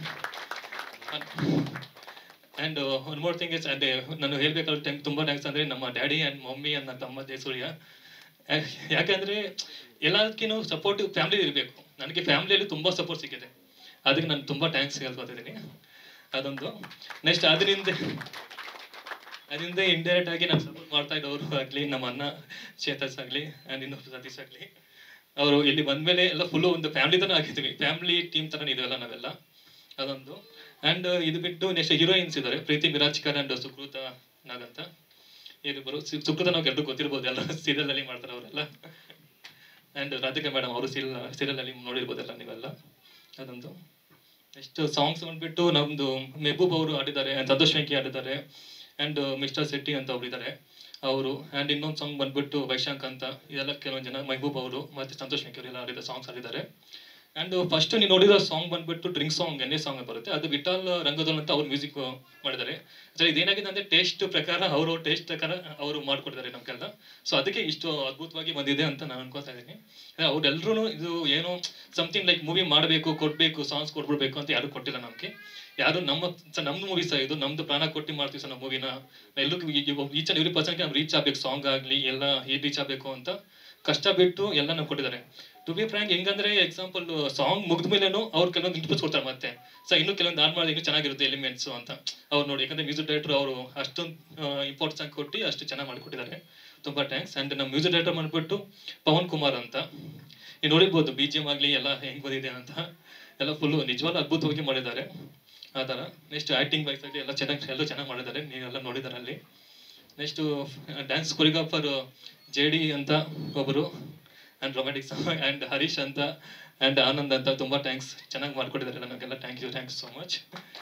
And one more thing is, ಅದೇ ನಾನು ಹೇಳ್ಬೇಕಾದ್ರೆ ತುಂಬ ಥ್ಯಾಂಕ್ಸ್ ಅಂದರೆ ನಮ್ಮ ಡ್ಯಾಡಿ ಆ್ಯಂಡ್ ಮಮ್ಮಿ ಆ್ಯಂಡ್ ನನ್ನ ತಮ್ಮ ಜಯಸೂರ್ಯ. ಯಾಕಂದರೆ ಎಲ್ಲದಕ್ಕಿಂತ ಸಪೋರ್ಟಿವ್ ಫ್ಯಾಮಿಲಿ ಇರಬೇಕು. ನನಗೆ ಫ್ಯಾಮಿಲಿಯಲ್ಲಿ ತುಂಬ ಸಪೋರ್ಟ್ ಸಿಕ್ಕಿದೆ, ಅದಕ್ಕೆ ನಾನು ತುಂಬ ಥ್ಯಾಂಕ್ಸ್ ಹೇಳ್ಕೊತಿದ್ದೀನಿ. ಅದೊಂದು. ನೆಕ್ಸ್ಟ್ ಅದರಿಂದ ಇಂಡೈರೆಕ್ಟ್ ಆಗಿ ನಾನು ಸಪೋರ್ಟ್ ಮಾಡ್ತಾ ಇದ್ದವರು ಆಗಲಿ, ನಮ್ಮ ಅಣ್ಣ ಚೇತಸ್ ಆಗಲಿ ಆ್ಯಂಡ್ ಇನ್ನೊಬ್ಬರು ಸತೀಶ್ ಆಗಲಿ, ಅವರು ಇಲ್ಲಿ ಬಂದಮೇಲೆ ಎಲ್ಲ ಫುಲ್ಲು ಒಂದು ಫ್ಯಾಮಿಲಿ ಥರ ಆಗಿದ್ವಿ, ಫ್ಯಾಮಿಲಿ ಟೀಮ್ ಥರ ಇದೆಲ್ಲ ನಾವೆಲ್ಲ. ಅದೊಂದು. ಆ್ಯಂಡ್ ಇದು ಬಿಟ್ಟು ನೆಕ್ಸ್ಟ್ ಹೀರೋಯಿನ್ಸ್ ಇದ್ದಾರೆ, ಪ್ರೀತಿ ಮಿರಾಜ್ಕರ್ ಆ್ಯಂಡ್ ಸುಕೃತ ನಾಗ್ ಅಂತ. ಏನಿಬ್ಬರು ಸುಕೃತ ನಾವು ಎಲ್ಲರೂ ಗೊತ್ತಿರ್ಬೋದು, ಎಲ್ಲ ಸೀರಿಯಲಲ್ಲಿ ಮಾಡ್ತಾರೆ ಅವರೆಲ್ಲ. ಆ್ಯಂಡ್ ರಾಧಿಕಾ ಮೇಡಮ್ ಅವರು ಸೀರಿಯಲಲ್ಲಿ ನೋಡಿರ್ಬೋದೆಲ್ಲ ನೀವೆಲ್ಲ. ಅದೊಂದು. ನೆಕ್ಸ್ಟ್ ಸಾಂಗ್ಸ್ ಬಂದುಬಿಟ್ಟು ನಮ್ಮದು ಮೆಹಬೂಬ್ ಅವರು ಆಡಿದ್ದಾರೆ, ಸಂತೋಷ್ ವೆಂಕಿ ಆಡಿದ್ದಾರೆ, ಆ್ಯಂಡ್ ಮಿಸ್ಟರ್ ಶೆಟ್ಟಿ ಅಂತ ಒಬ್ರು ಇದ್ದಾರೆ ಅವರು. ಆ್ಯಂಡ್ ಇನ್ನೊಂದು ಸಾಂಗ್ ಬಂದುಬಿಟ್ಟು ವೈಶಾಂಕ್ ಅಂತ. ಇದೆಲ್ಲ ಕೆಲವೊಂದು ಜನ ಮೆಹಬೂಬ್ ಅವರು ಮತ್ತು ಸಂತೋಷ್ ವೆಂಕಿ ಅವರೆಲ್ಲ ಆಡಿದ ಸಾಂಗ್ಸ್ ಆಡಿದ್ದಾರೆ. ಆ್ಯಂಡ್ ಫಸ್ಟ್ ನೀವು ನೋಡಿರೋ ಸಾಂಗ್ ಬಂದುಬಿಟ್ಟು ಡ್ರಿಂಕ್ ಸಾಂಗ್, ಎಣ್ಣೆ ಸಾಂಗ್ ಬರುತ್ತೆ, ಅದು ವಿಠಲ್ ರಂಗದೋಲ್ ಅಂತ ಅವ್ರು ಮ್ಯೂಸಿಕ್ ಮಾಡಿದ್ದಾರೆ. ಸರ್ ಇದೇನಾಗಿದೆ ಅಂದರೆ ಟೇಸ್ಟ್ ಪ್ರಕಾರ ಅವರು ಮಾಡ್ಕೊಡ್ತಾರೆ ನಮಗೆಲ್ಲ. ಸೊ ಅದಕ್ಕೆ ಇಷ್ಟು ಅದ್ಭುತವಾಗಿ ಬಂದಿದೆ ಅಂತ ನಾನು ಅನ್ಕೋತಾ ಇದ್ದೀನಿ. ಅವರೆಲ್ಲರೂ ಇದು ಏನೋ ಸಮಥಿಂಗ್ ಲೈಕ್ ಮೂವಿ ಮಾಡಬೇಕು, ಕೊಡಬೇಕು, ಸಾಂಗ್ಸ್ ಕೊಟ್ಬಿಡ್ಬೇಕು ಅಂತ ಯಾರು ಕೊಟ್ಟಿಲ್ಲ ನಮಗೆ. ಯಾರು ನಮ್ಮದು ಮೂವಿ ಸಹ ಇದು ನಮ್ಮದು ಪ್ರಾಣ ಕೊಟ್ಟು ಮಾಡ್ತೀವಿ ಸರ್ ನಾವು ಮೂವಿನ. ಎಲ್ಲರಿಗೂ ಈಚ್ ಆ್ಯಂಡ್ ಎವ್ರಿ ಪರ್ಸನ್ಗೆ ನಾವು ರೀಚ್ ಆಗಬೇಕು, ಸಾಂಗ್ ಆಗಲಿ ಎಲ್ಲ ರೀಚ್ ಆಗಬೇಕು ಅಂತ ಕಷ್ಟ ಬಿಟ್ಟು ಎಲ್ಲ ನಾವು ಕೊಟ್ಟಿದ್ದಾರೆ. ಟು ಬಿ ಫ್ರ್ಯಾಂಕ್ ಹೆಂಗಂದ್ರೆ ಎಕ್ಸಾಂಪಲ್ ಸಾಂಗ್ ಮುಗಿದ ಮೇಲೇನು ಅವ್ರು ಕೆಲವೊಂದು ಇಂಟ್ರೆಸ್ಟ್ ಕೊಡ್ತಾರೆ ಮತ್ತೆ ಸೊ ಇನ್ನೂ ಕೆಲವೊಂದು ಆಡ್ ಮಾಡಿದ್ರೆ ಇನ್ನೂ ಚೆನ್ನಾಗಿರುತ್ತೆ ಎಲಿಮೆಂಟ್ಸು ಅಂತ ಅವ್ರು ನೋಡಿ. ಯಾಕಂದ್ರೆ ಮ್ಯೂಸಿಕ್ ಡೈರೆಕ್ಟರ್ ಅವರು ಅಷ್ಟೊಂದು ಇಂಪಾರ್ಟೆನ್ಸ್ ಆಗಿ ಕೊಟ್ಟು ಅಷ್ಟು ಚೆನ್ನಾಗಿ ಮಾಡಿಕೊಟ್ಟಿದ್ದಾರೆ. ತುಂಬ ಥ್ಯಾಂಕ್ಸ್. ಆ್ಯಂಡ್ ನಮ್ಮ ಮ್ಯೂಸಿಕ್ ಡೈರೆಕ್ಟರ್ ಮಾಡಿಬಿಟ್ಟು ಪವನ್ ಕುಮಾರ್ ಅಂತ. ನೀವು ನೋಡಿರ್ಬೋದು ಬಿ ಜಿ ಎಮ್ ಆಗಲಿ ಎಲ್ಲ ಹೆಂಗೆ ಬಂದಿದೆ ಅಂತ, ಎಲ್ಲ ಫುಲ್ಲು ನಿಜವಾಗ್ಲೂ ಅದ್ಭುತವಾಗಿ ಮಾಡಿದ್ದಾರೆ ಆ ಥರ. ನೆಕ್ಸ್ಟ್ ಆ್ಯಕ್ಟಿಂಗ್ ವೈಸ್ ಆಗಲಿ ಎಲ್ಲ ಚೆನ್ನಾಗಿ ಮಾಡಿದ್ದಾರೆ, ನೀವೆಲ್ಲ ನೋಡಿದ್ದಾರೆ ಅಲ್ಲಿ. Next dance choreographer J D ಅಂತ ಒಬ್ಬರು, and romantic song, and Harish ಅಂತ, ಆ್ಯಂಡ್ ಆನಂದ್ ಅಂತ. ತುಂಬ ಥ್ಯಾಂಕ್ಸ್, ಚೆನ್ನಾಗಿ ಮಾಡ್ಕೊಟ್ಟಿದ್ದಾರೆ ನನಗೆಲ್ಲ. Thank you so much.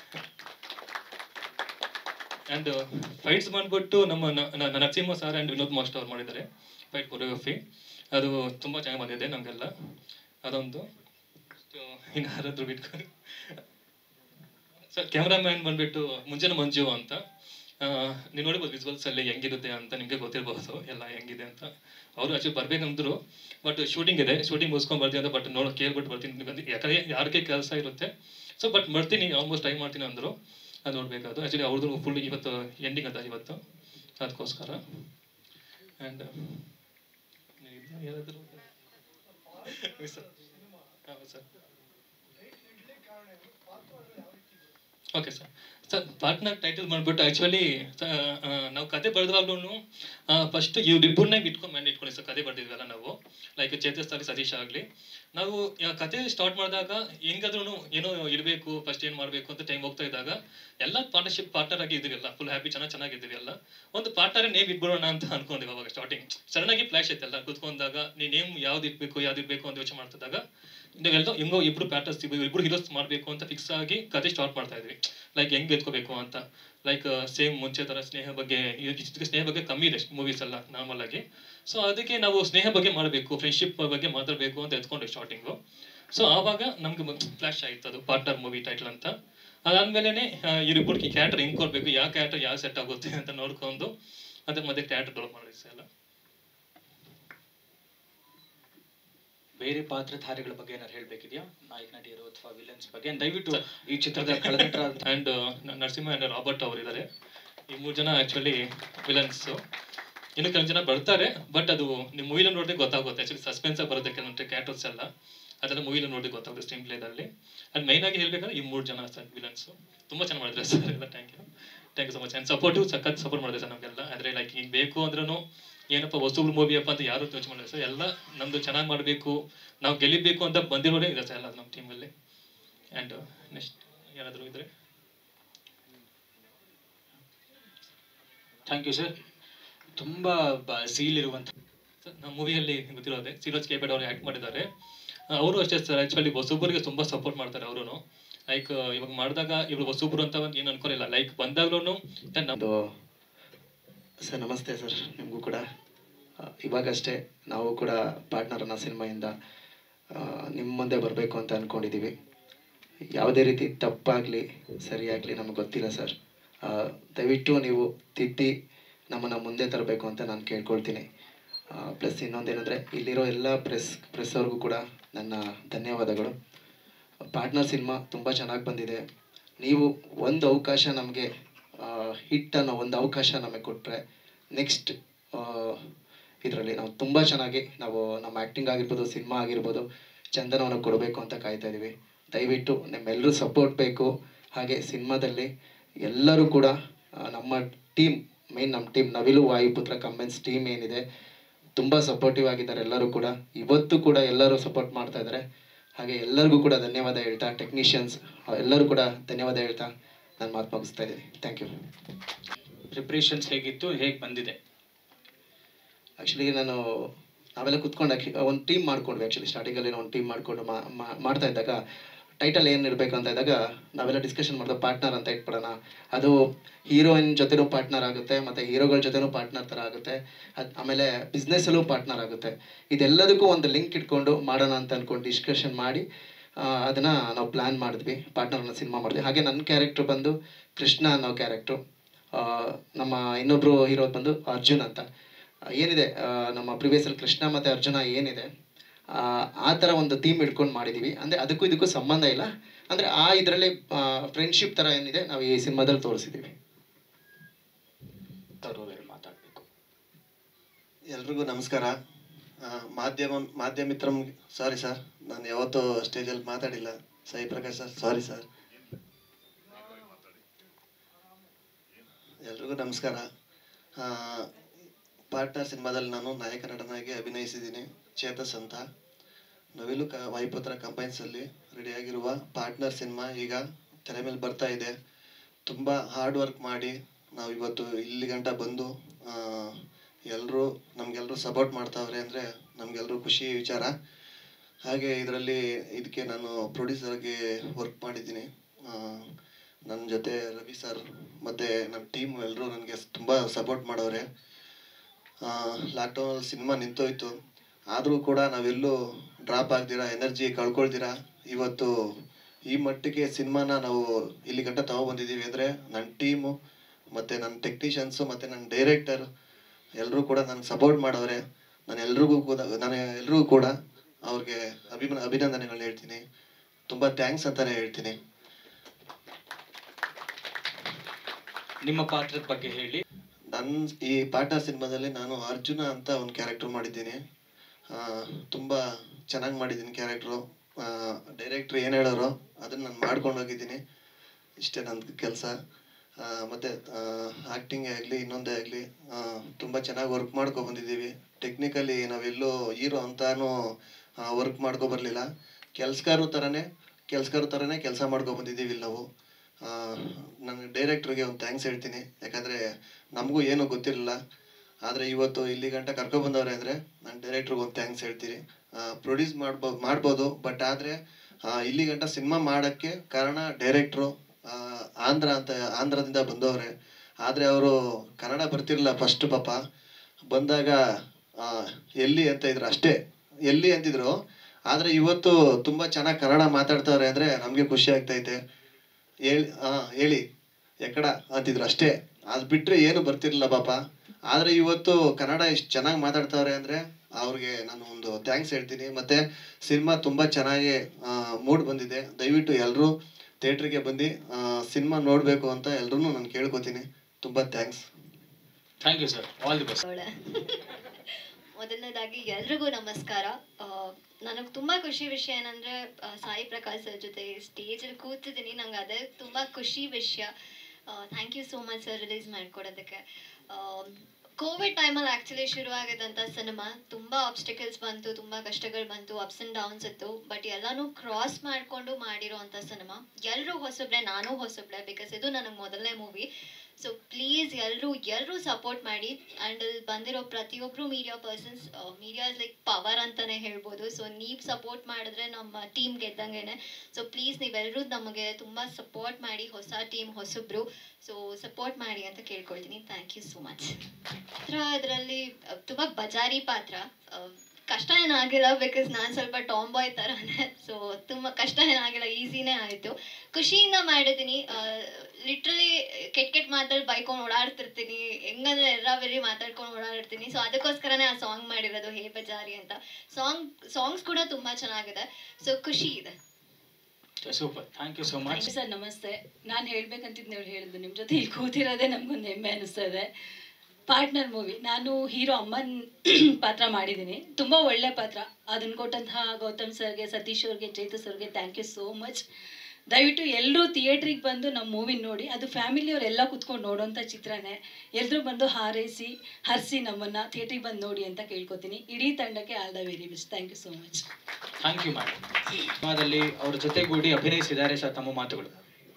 And fights ಮಾಡಿಬಿಟ್ಟು ನಮ್ಮ Narasimha sir and Vinod master ಅವ್ರು ಮಾಡಿದ್ದಾರೆ ಫೈಟ್ ಕೊರಿಯೋಗ್ರಫಿ. ಅದು ತುಂಬ ಚೆನ್ನಾಗಿ ಬಂದಿದೆ ನಮಗೆಲ್ಲ. ಅದೊಂದು ಇನ್ನಾರಾದ್ರೂ ಬಿಟ್ಕೊಂಡು ಸರ್ ಕ್ಯಾಮ್ರಾಮ್ಯಾನ್ ಬಂದುಬಿಟ್ಟು ಮುಂಜಾನೆ ಮಂಜು ಅಂತ. ನೀವು ನೋಡಿಬೋದು ವಿಜುವಲ್ಸಲ್ಲಿ ಹೆಂಗಿರುತ್ತೆ ಅಂತ, ನಿಮಗೆ ಗೊತ್ತಿರ್ಬೋದು ಎಲ್ಲ ಹೆಂಗಿದೆ ಅಂತ. ಅವರು ಆಕ್ಚುಲಿ ಬರ್ಬೇಕಂದ್ರು, ಬಟ್ ಶೂಟಿಂಗ್ ಇದೆ, ಶೂಟಿಂಗ್ ಮುಗಿಸ್ಕೊಂಡು ಬರ್ತೀನಿ ಅಂತ. ಬಟ್ ಕೇಳ್ಬಿಟ್ಟು ಬರ್ತೀನಿ, ಯಾಕಂದರೆ ಯಾರಿಗೆ ಕೆಲಸ ಇರುತ್ತೆ. ಸೊ ಬಟ್ ಬರ್ತೀನಿ, ಆಲ್ಮೋಸ್ಟ್ ಟೈಮ್ ಮಾಡ್ತೀನಿ ಅಂದರು. ಅದು ನೋಡಬೇಕಾದ್ರು ಆ್ಯಕ್ಚುಲಿ ಅವ್ರದ್ದು ಫುಲ್ ಇವತ್ತು ಎಂಡಿಂಗ್ ಅದ ಇವತ್ತು, ಅದಕ್ಕೋಸ್ಕರ. ಆ್ಯಂಡ್ ಯಾರಾದರೂ sir sir okay sir. Sir partner title ಮಾಡಿಬಿಟ್ಟು ಆ್ಯಕ್ಚುಲಿ ನಾವು ಕತೆ ಬರೆದವಾಗ್ಲೂ ಫಸ್ಟ್ ಇವ್ರಿಬ್ಬರನ್ನೇ ಇಟ್ಕೊಂಡು ಸರ್ ಕತೆ ಬರೆದಿದ್ವಲ್ಲ ನಾವು, ಲೈಕ್ ಚೇತಸ್ ಆಗಲಿ ಸತೀಶ್ ಆಗಲಿ. ನಾವು ಕತೆ ಸ್ಟಾರ್ಟ್ ಮಾಡಿದಾಗ ಹೆಂಗಾದ್ರೂ ಏನೋ ಇರಬೇಕು, ಫಸ್ಟ್ ಏನು ಮಾಡಬೇಕು ಅಂತ ಟೈಮ್ ಹೋಗ್ತಾ ಇದ್ದಾಗ ಎಲ್ಲ ಪಾರ್ಟ್ನರ್ ಆಗಿ ಇದ್ದೀವಿ, ಎಲ್ಲ ಫುಲ್ ಹ್ಯಾಪಿ ಚೆನ್ನಾಗಿದ್ದೀವಿ ಎಲ್ಲ. ಒಂದು ಪಾರ್ಟ್ನರ್ ನೇಮ್ ಇಟ್ಬಿಡೋಣ ಅಂತ ಅನ್ಕೊಂಡಿವಿ ಅವಾಗ ಸ್ಟಾರ್ಟಿಂಗ್. ಸಡನ್ನಾಗಿ ಫ್ಲಾಶ್ ಐತೆ ಎಲ್ಲ ಕೂತ್ಕೊಂಡಾಗ, ನೀನು ನೇಮ್ ಯಾವ್ದು ಇರಬೇಕು ಅಂತ ಯೋಚನೆ ಮಾಡ್ತಿದ್ದಾಗ ನಾವೆಲ್ಲ ಹೆಂಗೋ ಇಬ್ರು ಪ್ಯಾಟರ್ಸ್ ಇಬ್ರು ಹೀರೋಸ್ ಮಾಡಬೇಕು ಅಂತ ಫಿಕ್ಸ್ ಆಗಿ ಕತೆ ಸ್ಟಾರ್ಟ್ ಮಾಡ್ತಾ ಇದ್ವಿ. ಲೈಕ್ ಹೆಂಗೆ ಎತ್ಕೋಬೇಕು ಅಂತ, ಲೈಕ್ ಸೇಮ್ ಮುಂಚೆ ಥರ ಸ್ನೇಹ ಬಗ್ಗೆ ಕಮ್ಮಿ ಇದೆ ಮೂವೀಸ್ ಎಲ್ಲ ನಾರ್ಮಲ್ ಆಗಿ. ಸೊ ಅದಕ್ಕೆ ನಾವು ಸ್ನೇಹ ಬಗ್ಗೆ ಮಾಡಬೇಕು, ಫ್ರೆಂಡ್ಶಿಪ್ ಬಗ್ಗೆ ಮಾತಾಡಬೇಕು ಅಂತ ಎತ್ಕೊಂಡ್ವಿ ಸ್ಟಾರ್ಟಿಂಗು. ಸೊ ಆವಾಗ ನಮ್ಗೆ ಫ್ಲಾಶ್ ಆಯಿತು ಅದು ಪಾರ್ಟ್ನರ್ ಮೂವಿ ಟೈಟಲ್ ಅಂತ. ಅದಾದಮೇಲೆ ಇವ್ರಿಬ್ಬರು ಕ್ಯಾರೆಕ್ಟರ್ ಹೆಂಗೆ ಕೊಡಬೇಕು, ಯಾವ ಕ್ಯಾರೆಕ್ಟರ್ ಯಾವ ಸೆಟ್ ಆಗುತ್ತೆ ಅಂತ ನೋಡ್ಕೊಂಡು ಅದ್ರ ಮಧ್ಯೆ ಕ್ಯಾರೆಕ್ಟರ್ ಡೆವಲಪ್ ಮಾಡಿ ಸರ್ ಎಲ್ಲ. ಬೇರೆ ಪಾತ್ರಧಾರಿಗಳ ಬಗ್ಗೆ ಏನಾದ್ರು ಹೇಳಬೇಕಿದೆಯಾ, ನಾಯಕ ನಟಿಯರು ಅಥವಾ ವಿಲನ್ಸ್ ಬಗ್ಗೆ ದಯವಿಟ್ಟು ಈ ಚಿತ್ರದ ಕಳೆದ. ಆ್ಯಂಡ್ ನರಸಿಂಹ ಆ್ಯಂಡ್ ರಾಬರ್ಟ್ ಅವರಿದ್ದಾರೆ, ಈ 3 ಜನ ಆ್ಯಕ್ಚುಲಿ ವಿಲನ್ಸು. ಇನ್ನು ಕೆಲವು ಜನ ಬರ್ತಾರೆ, ಬಟ್ ಅದು ನೀವು ಮೂವಿಲಿ ನೋಡಿದ್ರೆ ಗೊತ್ತಾಗುತ್ತೆ. ಆ್ಯಕ್ಚುಲಿ ಸಸ್ಪೆನ್ಸಾಗಿ ಬರುತ್ತೆ ಕೆಲವೊಂದು ಕ್ಯಾರೆಕ್ಟರ್ಸ್ ಎಲ್ಲ, ಅದೆಲ್ಲ ಮೂವಿಲಿ ನೋಡಿದ್ರೆ ಗೊತ್ತಾಗುತ್ತೆ ಸ್ಕ್ರೀನ್ ಪ್ಲೇದಲ್ಲಿ. ಅದು ಮೈನಾಗಿ ಹೇಳ್ಬೇಕಾದ್ರೆ ಈ 3 ಜನ ಸರ್ ವಿಲನ್ಸು ತುಂಬ ಚೆನ್ನಾಗಿ ಮಾಡಿದ್ರೆ ಸರ್ ಎಲ್ಲ. Thank you so much. And ಸಖತ್ ಸಪೋರ್ಟ್ ಮಾಡಿದೆ ಸರ್ ನಮಗೆಲ್ಲ. ಆದರೆ ಲೈಕ್ ಈಗ ಬೇಕು ಅಂದ್ರೂ ಏನಪ್ಪ ಹೊಸಬ್ರು ಮೂವಿ ಅಪ್ಪ ಅಂತ ಯಾರು ಯೋಚನೆ ಮಾಡಿಲ್ಲ ಸರ್. ಎಲ್ಲ ನಮ್ಮದು ಚೆನ್ನಾಗಿ ಮಾಡಬೇಕು, ನಾವು ಗೆಲ್ಲಿಬೇಕು ಅಂತ ಬಂದಿರೋದೇ ಇದೆ ಸರ್ ಎಲ್ಲ ನಮ್ಮ ಟೀಮಲ್ಲಿ. ಆ್ಯಂಡ್ ನೆಕ್ಸ್ಟ್ ಏನಾದರೂ ಇದ್ದರೆ. Thank you sir. ತುಂಬ ಸೀಲ್ ಇರುವಂಥ ಸರ್ ನಮ್ಮ ಮೂವಿಯಲ್ಲಿ ಗೊತ್ತಿರೋದೆ ಸಿರೋಜ್ ಕೇಪೇಡ್ ಅವರು ಆ್ಯಕ್ಟ್ ಮಾಡಿದ್ದಾರೆ. ಅವರು ಅಷ್ಟೇ ಸರ್, ಆ್ಯಕ್ಚುಲಿ ಹೊಸೊಬ್ಬರಿಗೆ ತುಂಬ ಸಪೋರ್ಟ್ ಮಾಡ್ತಾರೆ ಅವರು. ಲೈಕ್ ಇವಾಗ ಮಾಡಿದಾಗ ಇವರು ಹೊಸೊಬ್ರು ಅಂತ ಒಂದು ಏನು ಅನ್ಕೊಂಡಿಲ್ಲ, ಲೈಕ್ ಬಂದಾಗ್ಲೂ ನಮ್ಮದು. ಸರ್ ನಮಸ್ತೆ ಸರ್, ನಿಮಗೂ ಕೂಡ. ಇವಾಗಷ್ಟೇ ನಾವು ಕೂಡ ಪಾರ್ಟ್ನರ್ ಅನ್ನೋ ಸಿನಿಮಾಯಿಂದ ನಿಮ್ಮ ಮುಂದೆ ಬರಬೇಕು ಅಂತ ಅಂದ್ಕೊಂಡಿದ್ದೀವಿ. ಯಾವುದೇ ರೀತಿ ತಪ್ಪಾಗಲಿ ಸರಿಯಾಗಲಿ ನಮಗೆ ಗೊತ್ತಿಲ್ಲ ಸರ್. ದಯವಿಟ್ಟು ನೀವು ತಿದ್ದಿ ನಮ್ಮನ್ನು ಮುಂದೆ ತರಬೇಕು ಅಂತ ನಾನು ಕೇಳ್ಕೊಳ್ತೀನಿ. ಪ್ಲಸ್ ಇನ್ನೊಂದೇನೆಂದರೆ ಇಲ್ಲಿರೋ ಎಲ್ಲ ಪ್ರೆಸ್ ಅವ್ರಿಗೂ ಕೂಡ ನನ್ನ ಧನ್ಯವಾದಗಳು. ಪಾರ್ಟ್ನರ್ ಸಿನಿಮಾ ತುಂಬ ಚೆನ್ನಾಗಿ ಬಂದಿದೆ. ನೀವು ಒಂದು ಅವಕಾಶ ನಮಗೆ ಹಿಟ್ ಅನ್ನೋ ಒಂದು ಅವಕಾಶ ನಮಗೆ ಕೊಟ್ಟರೆ ನೆಕ್ಸ್ಟ್ ಇದರಲ್ಲಿ ನಾವು ತುಂಬ ಚೆನ್ನಾಗಿ ನಾವು ನಮ್ಮ ಆ್ಯಕ್ಟಿಂಗ್ ಆಗಿರ್ಬೋದು, ಸಿನಿಮಾ ಆಗಿರ್ಬೋದು, ಚಂದನವನ್ನು ಕೊಡಬೇಕು ಅಂತ ಕಾಯ್ತಾ ಇದ್ದೀವಿ. ದಯವಿಟ್ಟು ನಿಮ್ಮೆಲ್ಲರೂ ಸಪೋರ್ಟ್ ಬೇಕು. ಹಾಗೆ ಸಿನಿಮಾದಲ್ಲಿ ಎಲ್ಲರೂ ಕೂಡ ನಮ್ಮ ಟೀಮ್, ಮೇನ್ ನಮ್ಮ ಟೀಮ್ ನವಿಲು ವಾಯುಪುತ್ರ ಕಮೆನ್ಸ್ ಟೀಮ್ ಏನಿದೆ ತುಂಬ ಸಪೋರ್ಟಿವ್ ಆಗಿದ್ದಾರೆ ಎಲ್ಲರೂ ಕೂಡ. ಇವತ್ತು ಕೂಡ ಎಲ್ಲರೂ ಸಪೋರ್ಟ್ ಮಾಡ್ತಾ ಇದ್ದಾರೆ. ಹಾಗೆ ಎಲ್ಲರಿಗೂ ಕೂಡ ಧನ್ಯವಾದ ಹೇಳ್ತಾ, ಟೆಕ್ನಿಷಿಯನ್ಸ್ ಎಲ್ಲರೂ ಕೂಡ ಧನ್ಯವಾದ ಹೇಳ್ತಾ ನಾನು ಮಾತು ಮುಗಿಸ್ತಾ ಇದ್ದೀನಿ. Thank you. ಪ್ರಿಪ್ರೇಷನ್ಸ್ ಹೇಗಿತ್ತು, ಹೇಗೆ ಬಂದಿದೆ? ಆ್ಯಕ್ಚುಲಿ ನಾವೆಲ್ಲ ಕುತ್ಕೊಂಡು ಒಂದು ಟೀಮ್ ಮಾಡ್ಕೊಂಡ್ವಿ. ಆ್ಯಕ್ಚುಲಿ ಸ್ಟಾರ್ಟಿಂಗಲ್ಲಿ ನಾವು ಒಂದು ಟೀಮ್ ಮಾಡಿಕೊಂಡು ಮಾಡ್ತಾ ಇದ್ದಾಗ ಟೈಟಲ್ ಏನು ಇರಬೇಕು ಅಂತ ಇದ್ದಾಗ ನಾವೆಲ್ಲ ಡಿಸ್ಕಷನ್ ಮಾಡಿದ್ವಿ, ಪಾರ್ಟ್ನರ್ ಅಂತ ಇಟ್ಬಿಡೋಣ. ಅದು ಹೀರೋಯಿನ್ ಜೊತೆನೂ ಪಾರ್ಟ್ನರ್ ಆಗುತ್ತೆ, ಮತ್ತು ಹೀರೋಗಳ ಜೊತೆನೂ ಪಾರ್ಟ್ನರ್ ಥರ ಆಗುತ್ತೆ. ಆಮೇಲೆ ಬಿಸ್ನೆಸ್ಸಲ್ಲೂ ಪಾರ್ಟ್ನರ್ ಆಗುತ್ತೆ. ಇದೆಲ್ಲದಕ್ಕೂ ಒಂದು ಲಿಂಕ್ ಇಟ್ಕೊಂಡು ಮಾಡೋಣ ಅಂತ ಅಂದ್ಕೊಂಡು ಡಿಸ್ಕಷನ್ ಮಾಡಿ ಅದನ್ನು ನಾವು ಪ್ಲ್ಯಾನ್ ಮಾಡಿದ್ವಿ, ಪಾರ್ಟ್ನರ್ನ ಸಿನಿಮಾ ಮಾಡಿದ್ವಿ. ಹಾಗೆ ನನ್ನ ಕ್ಯಾರೆಕ್ಟ್ರ್ ಬಂದು ಕೃಷ್ಣ ಅನ್ನೋ ಕ್ಯಾರೆಕ್ಟ್ರು, ನಮ್ಮ ಇನ್ನೊಬ್ಬರು ಹೀರೋ ಬಂದು ಅರ್ಜುನ್ ಅಂತ. ಏನಿದೆ ನಮ್ಮ ಪ್ರಿವಿಯಸಲ್ಲಿ ಕೃಷ್ಣ ಮತ್ತು ಅರ್ಜುನ ಏನಿದೆ ಆ ಥರ ಒಂದು ಥೀಮ್ ಇಟ್ಕೊಂಡು ಮಾಡಿದ್ದೀವಿ. ಅಂದರೆ ಅದಕ್ಕೂ ಇದಕ್ಕೂ ಸಂಬಂಧ ಇಲ್ಲ, ಅಂದರೆ ಇದರಲ್ಲಿ ಫ್ರೆಂಡ್ಶಿಪ್ ಥರ ಏನಿದೆ ನಾವು ಈ ಸಿನಿಮಾದಲ್ಲಿ ತೋರಿಸಿದ್ದೀವಿ. ಮಾತಾಡಬೇಕು. ಎಲ್ರಿಗೂ ನಮಸ್ಕಾರ. ಮಾಧ್ಯಮಿತ್ರಂ ಸಾರಿ ಸರ್, ನಾನು ಯಾವತ್ತೂ ಸ್ಟೇಜಲ್ಲಿ ಮಾತಾಡಿಲ್ಲ. Sai Prakash sir, sorry sir. ಎಲ್ರಿಗೂ ನಮಸ್ಕಾರ. ಪಾರ್ಟ್ನರ್ ಸಿನಿಮಾದಲ್ಲಿ ನಾನು ನಾಯಕ ನಟನಾಗಿ ಅಭಿನಯಿಸಿದ್ದೀನಿ. ಚೇತಸ್ ಅಂತ. ನವಿಲು ವಾಯುಪುತ್ರ ಕಂಪೈನ್ಸಲ್ಲಿ ರೆಡಿಯಾಗಿರುವ ಪಾರ್ಟ್ನರ್ ಸಿನಿಮಾ ಈಗ ತೆರೆ ಮೇಲೆ ಬರ್ತಾ ಇದೆ. ತುಂಬ ಹಾರ್ಡ್ ವರ್ಕ್ ಮಾಡಿ ನಾವು ಇವತ್ತು ಇಲ್ಲಿ ಗಂಟ ಬಂದು ಎಲ್ಲರೂ ನಮಗೆಲ್ಲರೂ ಸಪೋರ್ಟ್ ಮಾಡ್ತಾವ್ರೆ ಅಂದರೆ ನಮಗೆಲ್ಲರೂ ಖುಷಿ ವಿಚಾರ. ಹಾಗೆ ಇದಕ್ಕೆ ನಾನು ಪ್ರೊಡ್ಯೂಸರ್ಗೆ ವರ್ಕ್ ಮಾಡಿದ್ದೀನಿ. ನನ್ನ ಜೊತೆ ರವಿ ಸರ್ ಮತ್ತು ನನ್ನ ಟೀಮ್ ಎಲ್ಲರೂ ನನಗೆ ತುಂಬ ಸಪೋರ್ಟ್ ಮಾಡವ್ರೆ. ಲಾಕ್ಡೌನಲ್ಲಿ ಸಿನಿಮಾ ನಿಂತೋಯ್ತು, ಆದರೂ ಕೂಡ ನಾವೆಲ್ಲೂ ಡ್ರಾಪ್ ಆಗ್ದಿರ, ಎನರ್ಜಿ ಕಳ್ಕೊಳ್ದಿರ ಇವತ್ತು ಈ ಮಟ್ಟಿಗೆ ಸಿನಿಮಾನ ನಾವು ಇಲ್ಲಿ ಗಂಟ ತಗೊಬಂದಿದ್ದೀವಿ ಅಂದರೆ ನನ್ನ ಟೀಮು ಮತ್ತು ನನ್ನ ಟೆಕ್ನಿಷಿಯನ್ಸು ಮತ್ತು ನನ್ನ ಡೈರೆಕ್ಟರ್ ಎಲ್ಲರೂ ಕೂಡ ನನಗೆ ಸಪೋರ್ಟ್ ಮಾಡವ್ರೆ. ನಾನು ಎಲ್ರಿಗೂ ಕೂಡ ಅವ್ರಿಗೆ ಅಭಿನಂದನೆಗಳನ್ನ ಹೇಳ್ತೀನಿ. ತುಂಬ ಥ್ಯಾಂಕ್ಸ್ ಅಂತಲೇ ಹೇಳ್ತೀನಿ. ನಿಮ್ಮ ಪಾತ್ರದ ಬಗ್ಗೆ ಹೇಳಿ. ನನ್ನ ಈ ಪಾರ್ಟ್ನರ್ ಸಿನಿಮಾದಲ್ಲಿ ನಾನು ಅರ್ಜುನ ಅಂತ ಒಂದು ಕ್ಯಾರೆಕ್ಟರ್ ಮಾಡಿದ್ದೀನಿ. ತುಂಬ ಚೆನ್ನಾಗಿ ಮಾಡಿದ್ದೀನಿ ಕ್ಯಾರೆಕ್ಟ್ರು. ಡೈರೆಕ್ಟ್ರ್ ಏನು ಹೇಳೋರೋ ಅದನ್ನು ನಾನು ಮಾಡ್ಕೊಂಡು ಹೋಗಿದ್ದೀನಿ. ಇಷ್ಟೇ ನನ್ನ ಕೆಲಸ. ಮತ್ತು ಆ್ಯಕ್ಟಿಂಗೇ ಆಗಲಿ ಇನ್ನೊಂದೇ ಆಗಲಿ ತುಂಬ ಚೆನ್ನಾಗಿ ವರ್ಕ್ ಬಂದಿದ್ದೀವಿ. ಟೆಕ್ನಿಕಲಿ ನಾವೆಲ್ಲೂ ಹೀರೋ ಅಂತಾನು ವರ್ಕ್ ಬರಲಿಲ್ಲ. ಕೆಲಸಗಾರ ಥರನೇ ಕೆಲಸ ಬಂದಿದ್ದೀವಿ ನಾವು. ನನ್ನ ಡೈರೆಕ್ಟ್ರಿಗೆ ಒಂದು ಥ್ಯಾಂಕ್ಸ್ ಹೇಳ್ತೀನಿ. ಯಾಕಂದರೆ ನಮಗೂ ಏನೂ ಗೊತ್ತಿರಲಿಲ್ಲ, ಆದರೆ ಇವತ್ತು ಇಲ್ಲಿ ಗಂಟ ಕರ್ಕೊಬಂದವ್ರೆ ಅಂದರೆ ನಾನು ಡೈರೆಕ್ಟ್ರಿಗೆ ಒಂದು ಥ್ಯಾಂಕ್ಸ್ ಹೇಳ್ತೀನಿ. ಪ್ರೊಡ್ಯೂಸ್ ಮಾಡ್ಬೋದು, ಬಟ್ ಆದರೆ ಇಲ್ಲಿ ಗಂಟ ಸಿನಿಮಾ ಮಾಡೋಕ್ಕೆ ಕಾರಣ ಡೈರೆಕ್ಟ್ರು. ಆಂಧ್ರದಿಂದ ಬಂದವ್ರೆ, ಆದರೆ ಅವರು ಕನ್ನಡ ಬರ್ತಿರಲಿಲ್ಲ ಫಸ್ಟ್. ಪಾಪ ಬಂದಾಗ ಎಲ್ಲಿ ಅಂತ ಇದ್ರು, ಅಷ್ಟೇ ಎಲ್ಲಿ ಅಂತಿದ್ರು. ಆದರೆ ಇವತ್ತು ತುಂಬ ಚೆನ್ನಾಗಿ ಕನ್ನಡ ಮಾತಾಡ್ತವ್ರೆ ಅಂದರೆ ನಮಗೆ ಖುಷಿ ಆಗ್ತೈತೆ. ಹೇಳಿ ಎಕ್ಕಡ ಅಂತಿದ್ರು, ಅಷ್ಟೇ. ಅದು ಬಿಟ್ಟರೆ ಏನು ಬರ್ತಿರಲಿಲ್ಲ ಪಾಪ. ಆದರೆ ಇವತ್ತು ಕನ್ನಡ ಇಷ್ಟು ಚೆನ್ನಾಗಿ ಮಾತಾಡ್ತವ್ರೆ ಅಂದರೆ ಅವ್ರಿಗೆ ನಾನು ಒಂದು ಥ್ಯಾಂಕ್ಸ್ ಹೇಳ್ತೀನಿ. ಮತ್ತು ಸಿನಿಮಾ ತುಂಬ ಚೆನ್ನಾಗಿ ಮೂಡ್ ಬಂದಿದೆ. ದಯವಿಟ್ಟು ಎಲ್ಲರೂ ಥಿಯೇಟ್ರಿಗೆ ಬಂದು ಸಿನಿಮಾ ನೋಡಬೇಕು ಅಂತ ಎಲ್ಲರೂ ನಾನು ಕೇಳ್ಕೊತೀನಿ. ತುಂಬ thanks. Thank you sir. All the best. ಮೊದಲನೇದಾಗಿ ಎಲ್ರಿಗೂ ನಮಸ್ಕಾರ. ನನಗೆ ತುಂಬ ಖುಷಿ ವಿಷಯ ಏನಂದರೆ ಸಾಯಿ ಪ್ರಕಾಶ್ ಸರ್ ಜೊತೆ ಸ್ಟೇಜಲ್ಲಿ ಕೂತಿದ್ದೀನಿ. ನಂಗೆ ಅದೇ ತುಂಬ ಖುಷಿ ವಿಷಯ. Thank you so much sir release ಮಾಡಿಕೊಡೋದಕ್ಕೆ. ಕೋವಿಡ್ ಟೈಮಲ್ಲಿ ಆ್ಯಕ್ಚುಲಿ ಶುರುವಾಗಿದ್ದಂಥ ಸಿನಿಮಾ ತುಂಬ ಆಬ್ಸ್ಟಿಕಲ್ಸ್ ಬಂತು, ತುಂಬ ಕಷ್ಟಗಳು ಬಂತು, ಅಪ್ಸ್ ಆ್ಯಂಡ್ ಡೌನ್ಸ್ ಇತ್ತು. ಬಟ್ ಎಲ್ಲನೂ ಕ್ರಾಸ್ ಮಾಡಿಕೊಂಡು ಮಾಡಿರೋ ಅಂಥ ಸಿನಿಮಾ. ಎಲ್ಲರೂ ಹೊಸಬ್ಳೆ, ನಾನು ಹೊಸಬ್ಳೆ, ಬಿಕಾಸ್ ಇದು ನನಗೆ ಮೊದಲನೇ ಮೂವಿ. ಸೊ ಪ್ಲೀಸ್ ಎಲ್ಲರೂ ಸಪೋರ್ಟ್ ಮಾಡಿ. ಆ್ಯಂಡ್ ಇಲ್ಲಿ ಬಂದಿರೋ ಪ್ರತಿಯೊಬ್ಬರು media persons, media is like power ಅಂತಲೇ ಹೇಳ್ಬೋದು. ಸೊ ನೀವು ಸಪೋರ್ಟ್ ಮಾಡಿದ್ರೆ ನಮ್ಮ ಟೀಮ್ ಗೆದ್ದಂಗೆ. ಸೊ ಪ್ಲೀಸ್ ನೀವೆಲ್ಲರೂ ನಮಗೆ ತುಂಬ ಸಪೋರ್ಟ್ ಮಾಡಿ. ಹೊಸ ಟೀಮ್, ಹೊಸಬ್ರು, ಸೊ ಸಪೋರ್ಟ್ ಮಾಡಿ ಅಂತ ಕೇಳ್ಕೊಳ್ತೀನಿ. Thank you so much. ಇದರಲ್ಲಿ ತುಂಬ ಬಜಾರಿ ಪಾತ್ರ. ಕಷ್ಟ ಏನಾಗಿಲ್ಲ, ಬಿಕಾಸ್ ನಾನು ಸ್ವಲ್ಪ ಟಾಮ್ ಬಾಯ್ ಥರನೇ. ಸೊ ತುಂಬ ಕಷ್ಟ ಏನಾಗಿಲ್ಲ, ಈಸಿನೇ ಆಯಿತು. ಖುಷಿಯಿಂದ ಮಾಡಿದ್ದೀನಿ. ಲಿಟ್ರಲಿ ಕೆಟ್ಟ ಮಾತಲ್ಲಿ ಬೈಕೊಂಡು ಓಡಾಡ್ತಿರ್ತೀನಿ, ಹೆಂಗಂದ್ರೆ ಎರ್ರಾವೆರಿ ಮಾತಾಡ್ಕೊಂಡು ಓಡಾಡ್ತೀನಿ. ಸೊ ಅದಕ್ಕೋಸ್ಕರನೇ ಆ ಸಾಂಗ್ ಮಾಡಿರೋದು, ಹೇ ಬಜಾರಿ ಅಂತ. ಸಾಂಗ್ಸ್ ಕೂಡ ತುಂಬ ಚೆನ್ನಾಗಿದೆ. ಸೊ ಖುಷಿ ಇದೆ. Super. Thank you so much sir. ನಮಸ್ತೆ. ನಾನು ಹೇಳ್ಬೇಕಂತಿದ್ದು ನೀವು ಹೇಳಿದ್ದು, ನಿಮ್ಮ ಜೊತೆ ಇಲ್ಲಿ ಕೂತಿರೋದೇ ನಮಗೊಂದು ಹೆಮ್ಮೆ ಅನಿಸ್ತಾ ಇದೆ. ಪಾರ್ಟ್ನರ್ ಮೂವಿ, ನಾನು ಹೀರೋ ಅಮ್ಮನ್ ಪಾತ್ರ ಮಾಡಿದ್ದೀನಿ. ತುಂಬ ಒಳ್ಳೆ ಪಾತ್ರ. ಅದನ್ನು ಕೊಟ್ಟಂತಹ ಗೌತಮ್ ಸರ್ಗೆ, ಸತೀಶ್ ಅವ್ರಿಗೆ, ಚೇತಸ್ ಅವ್ರಿಗೆ ಥ್ಯಾಂಕ್ ಯು ಸೋ ಮಚ್. ದಯವಿಟ್ಟು ಎಲ್ಲರೂ ಥಿಯೇಟ್ರಿಗೆ ಬಂದು ನಮ್ಮ ಮೂವಿ ನೋಡಿ. ಅದು ಫ್ಯಾಮಿಲಿಯವರೆಲ್ಲ ಕೂತ್ಕೊಂಡು ನೋಡೋಂಥ ಚಿತ್ರನೇ. ಎಲ್ಲರೂ ಬಂದು ಹರಿಸಿ ನಮ್ಮನ್ನು ಥಿಯೇಟ್ರಿಗೆ ಬಂದು ನೋಡಿ ಅಂತ ಕೇಳ್ಕೊತೀನಿ. ಇಡೀ ತಂಡಕ್ಕೆ all the very best. Thank you so much. Thank you ma'am. ಸಿನಿಮಾದಲ್ಲಿ ಅವ್ರ ಜೊತೆಗೂಡಿ ಅಭಿನಯಿಸಿದ್ದಾರೆ ಸರ್, ತಮ್ಮ ಮಾತುಗಳು.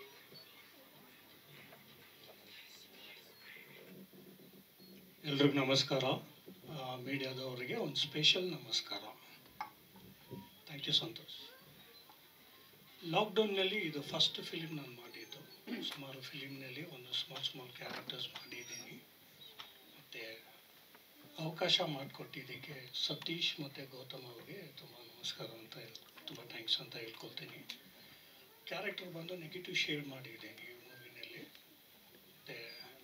ಎಲ್ರಿಗೂ ನಮಸ್ಕಾರ. ಮೀಡಿಯಾದವರಿಗೆ ಒಂದು ಸ್ಪೆಷಲ್ ನಮಸ್ಕಾರ. Thank you Santosh. ಲಾಕ್ಡೌನ್ನಲ್ಲಿ ಇದು ಫಸ್ಟ್ ಫಿಲಿಮ್ ನಾನು ಮಾಡಿದ್ದು. ಸುಮಾರು ಫಿಲಿಮ್ನಲ್ಲಿ ಒಂದು ಸ್ಮಾಲ್ ಕ್ಯಾರೆಕ್ಟರ್ಸ್ ಮಾಡಿದ್ದೀನಿ. ಮತ್ತು ಅವಕಾಶ ಮಾಡಿಕೊಟ್ಟಿದ್ದಕ್ಕೆ ಸತೀಶ್ ಮತ್ತು ಗೌತಮ್ ಅವ್ರಿಗೆ ತುಂಬ ನಮಸ್ಕಾರ ಅಂತ ತುಂಬ ಥ್ಯಾಂಕ್ಸ್ ಅಂತ ಹೇಳ್ಕೊಳ್ತೀನಿ. ಕ್ಯಾರೆಕ್ಟರ್ ಬಂದು ನೆಗೆಟಿವ್ ಶೇಡ್ ಮಾಡಿದ್ದೀನಿ ಈ ಮೂವಿನಲ್ಲಿ. ಮತ್ತು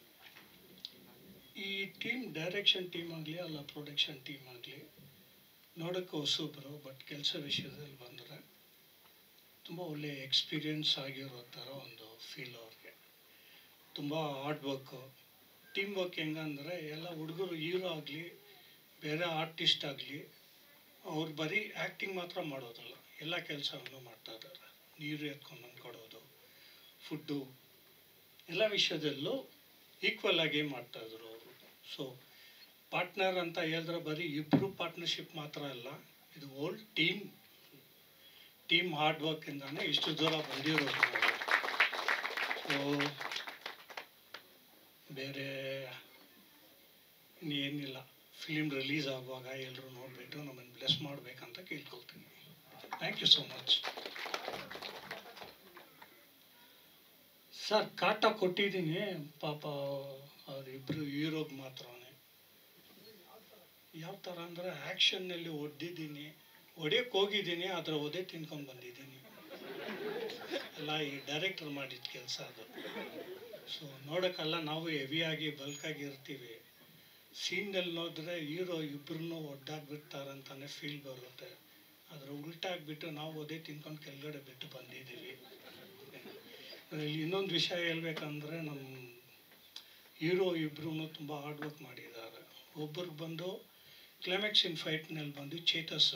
ಈ ಟೀಮ್, ಡೈರೆಕ್ಷನ್ ಟೀಮ್ ಆಗಲಿ ಅಲ್ಲ ಪ್ರೊಡಕ್ಷನ್ ಟೀಮ್ ಆಗಲಿ, ನೋಡೋಕ್ಕೆ ಹೊಸಬ್ರು, ಬಟ್ ಕೆಲಸ ವಿಷಯದಲ್ಲಿ ಬಂದರೆ ತುಂಬ ಒಳ್ಳೆ ಎಕ್ಸ್ಪೀರಿಯನ್ಸ್ ಆಗಿರೋ ಥರ ಒಂದು ಫೀಲ್ ಅವ್ರಿಗೆ. ತುಂಬ ಹಾರ್ಡ್ ವರ್ಕು, ಟೀಮ್ ವರ್ಕ್ ಹೆಂಗಂದರೆ ಎಲ್ಲ ಹುಡುಗರು ಹೀರೋ ಆಗಲಿ ಬೇರೆ ಆರ್ಟಿಸ್ಟ್ ಆಗಲಿ ಅವ್ರು ಬರೀ ಆ್ಯಕ್ಟಿಂಗ್ ಮಾತ್ರ ಮಾಡೋದಲ್ಲ, ಎಲ್ಲ ಕೆಲಸವನ್ನು ಮಾಡ್ತಾ ಇದ್ದಾರೆ. ನೀರು ಎತ್ಕೊಂಡು ಬಂದು ಕೊಡೋದು, ಫುಡ್ಡು, ಎಲ್ಲ ವಿಷಯದಲ್ಲೂ ಈಕ್ವಲ್ ಆಗಿ ಮಾಡ್ತಾಯಿದ್ರು ಅವರು. ಸೊ ಪಾರ್ಟ್ನರ್ ಅಂತ ಹೇಳಿದ್ರೆ ಬರೀ ಇಬ್ಬರು ಪಾರ್ಟ್ನರ್ಶಿಪ್ ಮಾತ್ರ ಅಲ್ಲ, ಇದು ಓಲ್ಡ್ ಟೀಮ್ ಹಾರ್ಡ್ ವರ್ಕಿಂದಾನೆ ಇಷ್ಟು ದೂರ ಬಂದಿರೋದು. ಸೊ ಬೇರೆ ಇನ್ನೇನಿಲ್ಲ, ಫಿಲಿಮ್ ರಿಲೀಸ್ ಆಗುವಾಗ ಎಲ್ಲರೂ ನೋಡಿಬಿಟ್ಟು ನಮ್ಮನ್ನು ಬ್ಲೆಸ್ ಮಾಡಬೇಕಂತ ಕೇಳ್ಕೊಳ್ತೀನಿ. Thank you so much. Sir ಕಾಟ ಕೊಟ್ಟಿದ್ದೀನಿ ಪಾಪ ಅವರಿಬ್ಬರು ಹೀರೋಗೆ ಮಾತ್ರನೇ. ಯಾವ ಥರ ಅಂದರೆ ಆ್ಯಕ್ಷನ್ನಲ್ಲಿ ಹೊಡೆದಿದ್ದೀನಿ, ಹೊಡೆಯೋಕ್ಕೆ ಹೋಗಿದ್ದೀನಿ, ಅದರ ಒದೆ ತಿನ್ಕೊಂಡು ಬಂದಿದ್ದೀನಿ. ಎಲ್ಲ ಈ ಡೈರೆಕ್ಟರ್ ಮಾಡಿದ ಕೆಲಸ ಅದು. ಸೊ ನೋಡೋಕ್ಕಲ್ಲ ನಾವು ಹೆವಿಯಾಗಿ ಬಲ್ಕಾಗಿ ಇರ್ತೀವಿ, ಸೀನ್ನಲ್ಲಿ ನೋಡಿದ್ರೆ ಹೀರೋ ಇಬ್ಬರನ್ನೂ ಒಡ್ಡಾಗ್ಬಿಡ್ತಾರಂತಾನೆ ಫೀಲ್ ಬರುತ್ತೆ. ಅದರ ಉಲ್ಟಾಗ್ಬಿಟ್ಟು ನಾವು ಒದೆ ತಿನ್ಕೊಂಡು ಕೆಳಗಡೆ ಬಿಟ್ಟು ಬಂದಿದ್ದೀವಿ. ಇಲ್ಲಿ ಇನ್ನೊಂದು ವಿಷಯ ಹೇಳ್ಬೇಕಂದ್ರೆ ನಮ್ಮ ಹೀರೋ ಇಬ್ಬರೂ ತುಂಬ ಹಾರ್ಡ್ ವರ್ಕ್ ಮಾಡಿದ್ದಾರೆ. ಒಬ್ಬರಿಗೆ ಬಂದು ಕ್ಲೈಮ್ಯಾಕ್ಸ್ ಇನ್ ಫೈಟ್ನಲ್ಲಿ ಬಂದು ಚೇತಸ್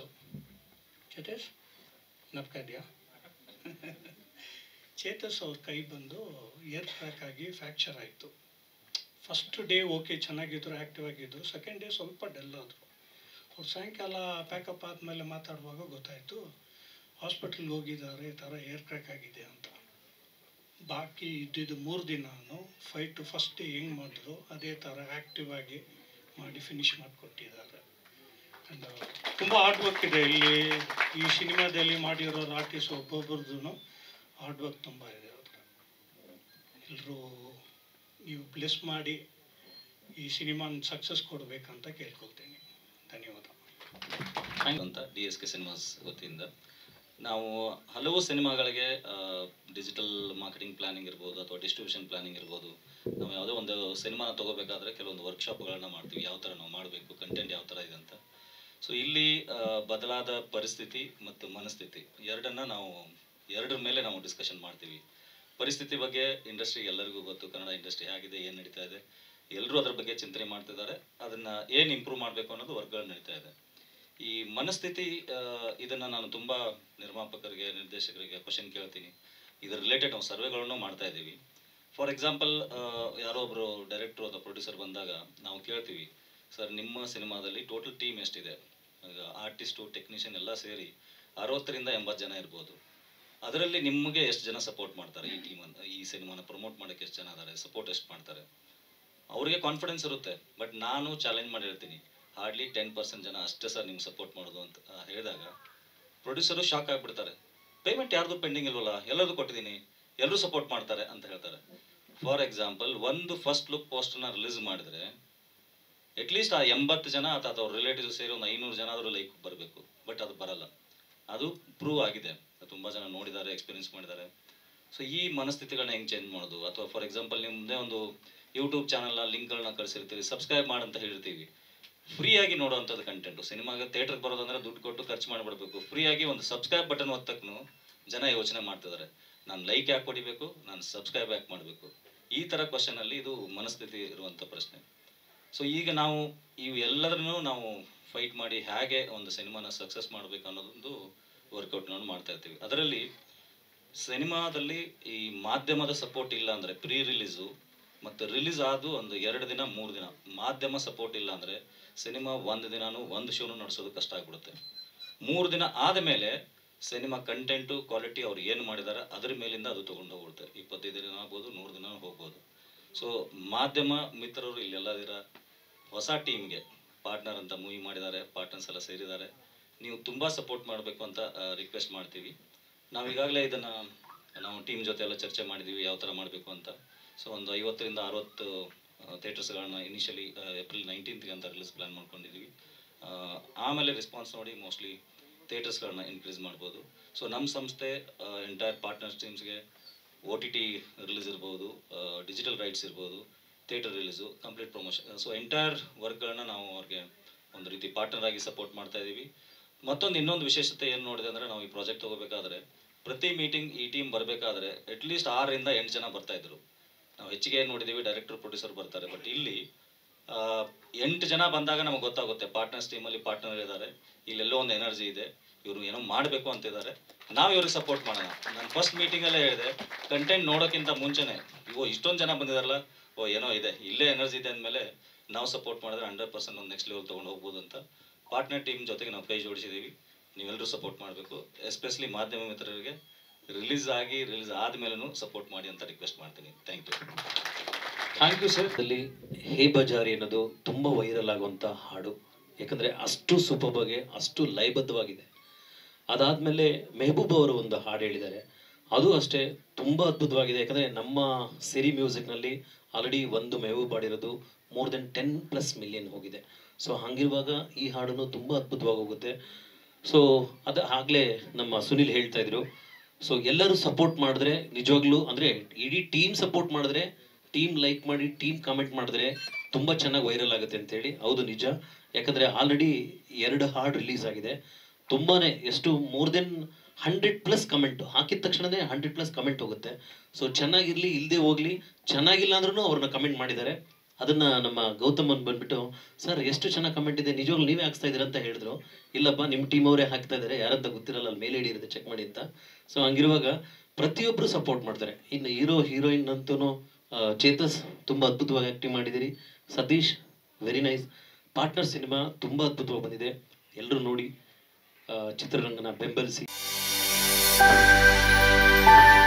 ನಪ್ಕ ಇದೆಯಾ ಚೇತಸ್ ಅವ್ರ ಕೈ ಬಂದು ಏರ್ ಕ್ರ್ಯಾಕ್ ಆಗಿ ಫ್ರ್ಯಾಕ್ಚರ್ ಆಯಿತು. ಫಸ್ಟ್ ಡೇ ಓಕೆ ಚೆನ್ನಾಗಿದ್ರು, ಆ್ಯಕ್ಟಿವ್ ಆಗಿದ್ರು. ಸೆಕೆಂಡ್ ಡೇ ಸ್ವಲ್ಪ ಡಲ್ ಆದರು. ಅವ್ರು ಸಾಯಂಕಾಲ ಪ್ಯಾಕಪ್ ಆದಮೇಲೆ ಮಾತಾಡುವಾಗ ಗೊತ್ತಾಯಿತು ಹಾಸ್ಪಿಟ್ಲಿಗೆ ಹೋಗಿದ್ದಾರೆ, ಈ ಥರ ಏರ್ ಕ್ರ್ಯಾಕ್ ಆಗಿದೆ ಅಂತ. ಬಾಕಿ ಇದ್ದಿದ್ದು 3 ದಿನಾನು ಫೈಟು ಫಸ್ಟ್ ಡೇ ಹೆಂಗೆ ಮಾಡಿದ್ರು ಅದೇ ಥರ ಆ್ಯಕ್ಟಿವ್ ಆಗಿ ಮಾಡಿ ಫಿನಿಷ್ ಮಾಡಿಕೊಟ್ಟಿದ್ದಾರೆ. ಆ್ಯಂಡ್ ತುಂಬ ಹಾರ್ಡ್ ವರ್ಕ್ ಇದೆ ಇಲ್ಲಿ. ಈ ಸಿನಿಮಾದಲ್ಲಿ ಮಾಡಿರೋರು ಆರ್ಟಿಸ್ಟ್ ಒಬ್ಬೊಬ್ರದ್ದು ಹಾರ್ಡ್ ವರ್ಕ್ ತುಂಬ ಇದೆ. ಅವ್ರಿಗೆ ಎಲ್ಲರೂ ನೀವು ಬ್ಲೆಸ್ ಮಾಡಿ ಈ ಸಿನಿಮಾನ ಸಕ್ಸಸ್ ಕೊಡಬೇಕಂತ ಕೇಳ್ಕೊಳ್ತೀನಿ. ಧನ್ಯವಾದ. ಅಂತ DSK ಸಿನಿಮಾಸ್ ವತಿಯಿಂದ ನಾವು ಹಲವು ಸಿನಿಮಾಗಳಿಗೆ ಡಿಜಿಟಲ್ ಮಾರ್ಕೆಟಿಂಗ್ ಪ್ಲಾನಿಂಗ್ ಇರ್ಬೋದು ಅಥವಾ ಡಿಸ್ಟ್ರಿಬ್ಯೂಷನ್ ಪ್ಲಾನಿಂಗ್ ಇರ್ಬೋದು, ನಾವು ಯಾವುದೋ ಒಂದು ಸಿನಿಮಾನ ತೊಗೋಬೇಕಾದ್ರೆ ಕೆಲವೊಂದು ವರ್ಕ್ಶಾಪ್ಗಳನ್ನ ಮಾಡ್ತೀವಿ, ಯಾವ ಥರ ನಾವು ಮಾಡಬೇಕು, ಕಂಟೆಂಟ್ ಯಾವ ಥರ ಇದೆ ಅಂತ. ಸೊ ಇಲ್ಲಿ ಬದಲಾದ ಪರಿಸ್ಥಿತಿ ಮತ್ತು ಮನಸ್ಥಿತಿ ಎರಡರ ಮೇಲೆ ನಾವು ಡಿಸ್ಕಷನ್ ಮಾಡ್ತೀವಿ. ಪರಿಸ್ಥಿತಿ ಬಗ್ಗೆ ಇಂಡಸ್ಟ್ರಿ ಎಲ್ಲರಿಗೂ ಗೊತ್ತು, ಕನ್ನಡ ಇಂಡಸ್ಟ್ರಿ ಆಗಿದೆ, ಏನು ನಡೀತಾ ಇದೆ, ಎಲ್ಲರೂ ಅದ್ರ ಬಗ್ಗೆ ಚಿಂತನೆ ಮಾಡ್ತಿದ್ದಾರೆ. ಅದನ್ನು ಏನು ಇಂಪ್ರೂವ್ ಮಾಡಬೇಕು ಅನ್ನೋದು ವರ್ಕ್ಗಳು ನಡೀತಾ ಇದೆ. ಈ ಮನಸ್ಥಿತಿ ಇದನ್ನು ನಾನು ತುಂಬ ನಿರ್ಮಾಪಕರಿಗೆ, ನಿರ್ದೇಶಕರಿಗೆ ಕ್ವಶನ್ ಕೇಳ್ತೀನಿ. ಇದರ ರಿಲೇಟೆಡ್ ನಾವು ಸರ್ವೆಗಳನ್ನು ಮಾಡ್ತಾ ಇದ್ದೀವಿ. ಫಾರ್ ಎಕ್ಸಾಂಪಲ್, ಯಾರೋ ಒಬ್ಬರು ಡೈರೆಕ್ಟ್ರು ಅಥವಾ ಪ್ರೊಡ್ಯೂಸರ್ ಬಂದಾಗ ನಾವು ಕೇಳ್ತೀವಿ, ಸರ್ ನಿಮ್ಮ ಸಿನಿಮಾದಲ್ಲಿ ಟೋಟಲ್ ಟೀಮ್ ಎಷ್ಟಿದೆ? ಈಗ ಆರ್ಟಿಸ್ಟು, ಟೆಕ್ನಿಷಿಯನ್ ಎಲ್ಲ ಸೇರಿ 60ರಿಂದ 80 ಜನ ಇರ್ಬೋದು. ಅದರಲ್ಲಿ ನಿಮಗೆ ಎಷ್ಟು ಜನ ಸಪೋರ್ಟ್ ಮಾಡ್ತಾರೆ? ಈ ಟೀಮನ್ನು, ಈ ಸಿನಿಮಾನ ಪ್ರಮೋಟ್ ಮಾಡೋಕ್ಕೆ ಎಷ್ಟು ಜನ ಇದ್ದಾರೆ, ಸಪೋರ್ಟ್ ಎಷ್ಟು ಮಾಡ್ತಾರೆ? ಅವರಿಗೆ ಕಾನ್ಫಿಡೆನ್ಸ್ ಇರುತ್ತೆ. ಬಟ್ ನಾನು ಚಾಲೆಂಜ್ ಮಾಡಿರ್ತೀನಿ, ಹಾರ್ಡ್ಲಿ 10% ಜನ ಅಷ್ಟೇ ಸರ್ ನಿಮ್ಗೆ ಸಪೋರ್ಟ್ ಮಾಡೋದು ಅಂತ ಹೇಳಿದಾಗ ಪ್ರೊಡ್ಯೂಸರು ಶಾಕ್ ಆಗಿಬಿಡ್ತಾರೆ. ಪೇಮೆಂಟ್ ಯಾರ್ದು ಪೆಂಡಿಂಗ್ ಇಲ್ವಲ್ಲ, ಎಲ್ಲರದು ಕೊಟ್ಟಿದ್ದೀನಿ, ಎಲ್ಲರೂ ಸಪೋರ್ಟ್ ಮಾಡ್ತಾರೆ ಅಂತ ಹೇಳ್ತಾರೆ. ಫಾರ್ ಎಕ್ಸಾಂಪಲ್, ಒಂದು ಫಸ್ಟ್ ಲುಕ್ ಪೋಸ್ಟರ್ನ ರಿಲೀಸ್ ಮಾಡಿದ್ರೆ ಅಟ್ಲೀಸ್ಟ್ ಆ 80 ಜನ ಅಥವಾ ಅವ್ರ ರಿಲೇಟಿವ್ಸ್ ಸೇರಿ ಒಂದು 500 ಜನ ಆದರೂ ಲೈಕ್ ಬರಬೇಕು. ಬಟ್ ಅದು ಬರಲ್ಲ. ಅದು ಪ್ರೂವ್ ಆಗಿದೆ, ತುಂಬ ಜನ ನೋಡಿದ್ದಾರೆ, ಎಕ್ಸ್ಪೀರಿಯನ್ಸ್ ಮಾಡಿದ್ದಾರೆ. ಸೊ ಈ ಮನಸ್ಥಿತಿಗಳನ್ನ ಹೆಂಗೆ ಚೇಂಜ್ ಮಾಡೋದು? ಅಥವಾ ಫಾರ್ ಎಕ್ಸಾಂಪಲ್, ನಿಮ್ಮದೇ ಒಂದು ಯೂಟ್ಯೂಬ್ ಚಾನಲ್ನ ಲಿಂಕ್ಗಳನ್ನ ಕಳಿಸಿರ್ತೀವಿ, ಸಬ್ಸ್ಕ್ರೈಬ್ ಮಾಡಂತ ಹೇಳಿರ್ತೀವಿ. ಫ್ರೀಯಾಗಿ ನೋಡೋವಂಥದ್ದು ಕಂಟೆಂಟು. ಸಿನಿಮಾಗೆ ಥಿಯೇಟ್ರಿಗೆ ಬರೋದಂದ್ರೆ ದುಡ್ಡು ಕೊಟ್ಟು ಖರ್ಚು ಮಾಡಿಬಿಡ್ಬೇಕು. ಫ್ರೀಯಾಗಿ ಒಂದು ಸಬ್ಸ್ಕ್ರೈಬ್ ಬಟನ್ ಒತ್ತಕ್ಕೂ ಜನ ಯೋಚನೆ ಮಾಡ್ತಿದ್ದಾರೆ, ನಾನು ಲೈಕ್ ಯಾಕೆ ಹೊಡಿಬೇಕು, ನಾನು ಸಬ್ಸ್ಕ್ರೈಬ್ ಯಾಕೆ ಮಾಡಬೇಕು? ಈ ಥರ ಕ್ವಶನಲ್ಲಿ ಇದು ಮನಸ್ಥಿತಿ ಇರುವಂಥ ಪ್ರಶ್ನೆ. ಸೊ ಈಗ ನಾವು ಇವೆಲ್ಲದನ್ನು ನಾವು ಫೈಟ್ ಮಾಡಿ ಹೇಗೆ ಒಂದು ಸಿನಿಮಾನ ಸಕ್ಸಸ್ ಮಾಡಬೇಕು ಅನ್ನೋದೊಂದು ವರ್ಕೌಟ್ಗಳನ್ನು ಮಾಡ್ತಾ ಇರ್ತೀವಿ. ಅದರಲ್ಲಿ ಸಿನಿಮಾದಲ್ಲಿ ಈ ಮಾಧ್ಯಮದ ಸಪೋರ್ಟ್ ಇಲ್ಲ ಅಂದರೆ, ಪ್ರೀ ರಿಲೀಸು ಮತ್ತು ರಿಲೀಸ್ ಆದು ಒಂದು 2 ದಿನ 3 ದಿನ ಮಾಧ್ಯಮ ಸಪೋರ್ಟ್ ಇಲ್ಲ ಅಂದರೆ ಸಿನಿಮಾ 1 ದಿನಾನು 1 ಶೋನು ನಡೆಸೋದು ಕಷ್ಟ ಆಗ್ಬಿಡುತ್ತೆ. 3 ದಿನ ಆದಮೇಲೆ ಸಿನಿಮಾ ಕಂಟೆಂಟು, ಕ್ವಾಲಿಟಿ ಅವ್ರು ಏನು ಮಾಡಿದ್ದಾರೆ ಅದ್ರ ಮೇಲಿಂದ ಅದು ತೊಗೊಂಡು ಹೋಗ್ಬಿಡುತ್ತೆ. 25 ದಿನ ಆಗ್ಬೋದು, 100 ದಿನ ಹೋಗ್ಬೋದು. ಸೊ ಮಾಧ್ಯಮ ಮಿತ್ರರು ಇಲ್ಲೆಲ್ಲದಿರ ಹೊಸ ಟೀಮ್ಗೆ ಪಾರ್ಟ್ನರ್ ಅಂತ ಮೂವಿ ಮಾಡಿದ್ದಾರೆ, ಪಾರ್ಟ್ನರ್ಸ್ ಎಲ್ಲ ಸೇರಿದ್ದಾರೆ. ನೀವು ತುಂಬ ಸಪೋರ್ಟ್ ಮಾಡಬೇಕು ಅಂತ ರಿಕ್ವೆಸ್ಟ್ ಮಾಡ್ತೀವಿ. ನಾವು ಈಗಾಗಲೇ ಇದನ್ನು ನಾವು ಟೀಮ್ ಜೊತೆ ಎಲ್ಲ ಚರ್ಚೆ ಮಾಡಿದ್ದೀವಿ ಯಾವ ಥರ ಮಾಡಬೇಕು ಅಂತ. ಸೊ ಒಂದು 50ರಿಂದ 60 ಥಿಯೇಟರ್ಸ್ಗಳನ್ನ ಇನಿಷಿಯಲಿ ಏಪ್ರಿಲ್ 19th ಅಂತ ರಿಲೀಸ್ ಪ್ಲ್ಯಾನ್ ಮಾಡ್ಕೊಂಡಿದ್ದೀವಿ. ಆಮೇಲೆ ರೆಸ್ಪಾನ್ಸ್ ನೋಡಿ ಮೋಸ್ಟ್ಲಿ ಥಿಯೇಟರ್ಸ್ಗಳನ್ನ ಇನ್ಕ್ರೀಸ್ ಮಾಡ್ಬೋದು. ಸೊ ನಮ್ಮ ಸಂಸ್ಥೆ ಎಂಟೈರ್ ಪಾರ್ಟ್ನರ್ಸ್ ಟೀಮ್ಸ್ಗೆ OTT ರಿಲೀಸ್ ಇರ್ಬೋದು, ಡಿಜಿಟಲ್ ರೈಟ್ಸ್ ಇರ್ಬೋದು, theatre release, complete promotion, so entire ವರ್ಕ್ಗಳನ್ನ ನಾವು ಅವ್ರಿಗೆ ಒಂದು ರೀತಿ ಪಾರ್ಟ್ನರ್ ಆಗಿ ಸಪೋರ್ಟ್ ಮಾಡ್ತಾ ಇದ್ದೀವಿ. ಇನ್ನೊಂದು ವಿಶೇಷತೆ ಏನು ನೋಡಿದೆ ಅಂದರೆ, ನಾವು ಈ ಪ್ರಾಜೆಕ್ಟ್ ತೊಗೋಬೇಕಾದ್ರೆ ಪ್ರತಿ ಮೀಟಿಂಗ್ ಈ ಟೀಮ್ ಬರಬೇಕಾದ್ರೆ ಅಟ್ಲೀಸ್ಟ್ 6ರಿಂದ 8 ಜನ ಬರ್ತಾಯಿದ್ರು. ನಾವು ಹೆಚ್ಚಿಗೆ ಏನು ನೋಡಿದ್ದೀವಿ, ಡೈರೆಕ್ಟರ್, ಪ್ರೊಡ್ಯೂಸರ್ ಬರ್ತಾರೆ. ಬಟ್ ಇಲ್ಲಿ 8 ಜನ ಬಂದಾಗ ನಮಗೆ ಗೊತ್ತಾಗುತ್ತೆ ಪಾರ್ಟ್ನರ್ಸ್ ಟೀಮಲ್ಲಿ ಪಾರ್ಟ್ನರ್ ಇದ್ದಾರೆ, ಇಲ್ಲೆಲ್ಲೋ ಒಂದು ಎನರ್ಜಿ ಇದೆ, ಇವರು ಏನೋ ಮಾಡಬೇಕು ಅಂತಿದ್ದಾರೆ, ನಾವು ಇವ್ರಿಗೆ ಸಪೋರ್ಟ್ ಮಾಡೋಣ. ನಾನು ಫಸ್ಟ್ ಮೀಟಿಂಗಲ್ಲೇ ಹೇಳಿದೆ, ಕಂಟೆಂಟ್ ನೋಡೋಕ್ಕಿಂತ ಮುಂಚೆನೇ ಇಷ್ಟೊಂದು ಜನ ಬಂದಿದಾರಲ್ಲ, ಏನೋ ಇದೆ, ಇಲ್ಲೇ ಎನರ್ಜಿ ಇದೆ ಅಂದಮೇಲೆ ನಾವು ಸಪೋರ್ಟ್ ಮಾಡಿದ್ರೆ 100% ಒಂದು ನೆಕ್ಸ್ಟ್ ಲೆವೆಲ್ ತೊಗೊಂಡು ಹೋಗ್ಬೋದು ಅಂತ ಪಾರ್ಟ್ನರ್ ಟೀಮ್ ಜೊತೆಗೆ ನಾವು ಕೈ ಜೋಡಿಸಿದ್ದೀವಿ. ನೀವೆಲ್ಲರೂ ಸಪೋರ್ಟ್ ಮಾಡಬೇಕು, ಎಸ್ಪೆಷಲಿ ಮಾಧ್ಯಮ ಮಿತ್ರರಿಗೆ ರಿಲೀಸ್ ಆದಮೇಲೂ ಸಪೋರ್ಟ್ ಮಾಡಿ ಅಂತ ರಿಕ್ವೆಸ್ಟ್ ಮಾಡ್ತೀನಿ. Thank you. Thank you sir. ಅಲ್ಲಿ ಹೇ ಬಜಾರಿ ಅನ್ನೋದು ತುಂಬ ವೈರಲ್ ಆಗುವಂಥ ಹಾಡು, ಯಾಕಂದರೆ ಅಷ್ಟು ಸೂಪರ್ಬಾಗಿ ಅಷ್ಟು ಲಯಬದ್ಧವಾಗಿದೆ. ಅದಾದಮೇಲೆ ಮೆಹಬೂಬ್ ಅವರು ಒಂದು ಹಾಡು ಹೇಳಿದ್ದಾರೆ, ಅದು ಅಷ್ಟೇ ತುಂಬ ಅದ್ಭುತವಾಗಿದೆ. ಯಾಕಂದರೆ ನಮ್ಮ ಸಿರಿ ಮ್ಯೂಸಿಕ್ನಲ್ಲಿ ಆಲ್ರೆಡಿ ಒಂದು ಮೆಹಬೂಬ್ ಹಾಡಿರೋದು ಮೋರ್ ದೆನ್ 10+ ಮಿಲಿಯನ್ ಹೋಗಿದೆ. ಸೊ ಹಾಗಿರುವಾಗ ಈ ಹಾಡನ್ನು ತುಂಬ ಅದ್ಭುತವಾಗಿ ಹೋಗುತ್ತೆ. ಸೊ ಅದು ಆಗಲೇ ನಮ್ಮ ಸುನಿಲ್ ಹೇಳ್ತಾ ಇದ್ರು, ಸೊ ಎಲ್ಲರೂ ಸಪೋರ್ಟ್ ಮಾಡಿದ್ರೆ ನಿಜವಾಗ್ಲೂ ಅಂದರೆ ಇಡೀ ಟೀಮ್ ಸಪೋರ್ಟ್ ಮಾಡಿದ್ರೆ, ಟೀಮ್ ಲೈಕ್ ಮಾಡಿ, ಟೀಮ್ ಕಾಮೆಂಟ್ ಮಾಡಿದ್ರೆ ತುಂಬ ಚೆನ್ನಾಗಿ ವೈರಲ್ ಆಗುತ್ತೆ ಅಂತೇಳಿ. ಹೌದು ನಿಜ, ಯಾಕಂದರೆ ಆಲ್ರೆಡಿ 2 ಹಾಡು ರಿಲೀಸ್ ಆಗಿದೆ. ತುಂಬಾ ಎಷ್ಟು ಮೋರ್ ದೆನ್ 100+ ಕಮೆಂಟು ಹಾಕಿದ ತಕ್ಷಣವೇ 100+ ಕಮೆಂಟ್ ಹೋಗುತ್ತೆ. ಸೊ ಚೆನ್ನಾಗಿರಲಿ ಇಲ್ಲದೆ ಹೋಗಲಿ, ಚೆನ್ನಾಗಿಲ್ಲ ಅಂದ್ರೂ ಅವ್ರನ್ನ ಕಮೆಂಟ್ ಮಾಡಿದ್ದಾರೆ. ಅದನ್ನು ನಮ್ಮ ಗೌತಮ್ ಬಂದುಬಿಟ್ಟು, ಸರ್ ಎಷ್ಟು ಚೆನ್ನಾಗಿ ಕಮೆಂಟ್ ಇದೆ, ನಿಜವಾಗ್ಲೂ ನೀವೇ ಹಾಕ್ಸ್ತಾ ಇದ್ದೀರ ಅಂತ ಹೇಳಿದ್ರು. ಇಲ್ಲಪ್ಪ ನಿಮ್ಮ ಟೀಮ್ ಅವರೇ ಹಾಕ್ತಾ ಇದ್ದಾರೆ, ಯಾರಂತ ಗೊತ್ತಿರಲ್ಲ, ಅಲ್ಲಿ ಮೇಲ್ ಐಡಿ ಇರುತ್ತೆ, ಚೆಕ್ ಮಾಡಿ ಅಂತ. ಸೊ ಹಂಗಿರುವಾಗ ಪ್ರತಿಯೊಬ್ಬರು ಸಪೋರ್ಟ್ ಮಾಡ್ತಾರೆ. ಇನ್ನು ಹೀರೋಯಿನ್ ಅಂತೂ ಚೇತಸ್ ತುಂಬ ಅದ್ಭುತವಾಗಿ ಆ್ಯಕ್ಟಿಂಗ್ ಮಾಡಿದ್ದೀರಿ. Satish very nice. ಪಾರ್ಟ್ನರ್ ಸಿನಿಮಾ ತುಂಬ ಅದ್ಭುತವಾಗಿ ಬಂದಿದೆ, ಎಲ್ಲರೂ ನೋಡಿ ಚಿತ್ರರಂಗನ ಬೆಂಬಲಿಸಿ.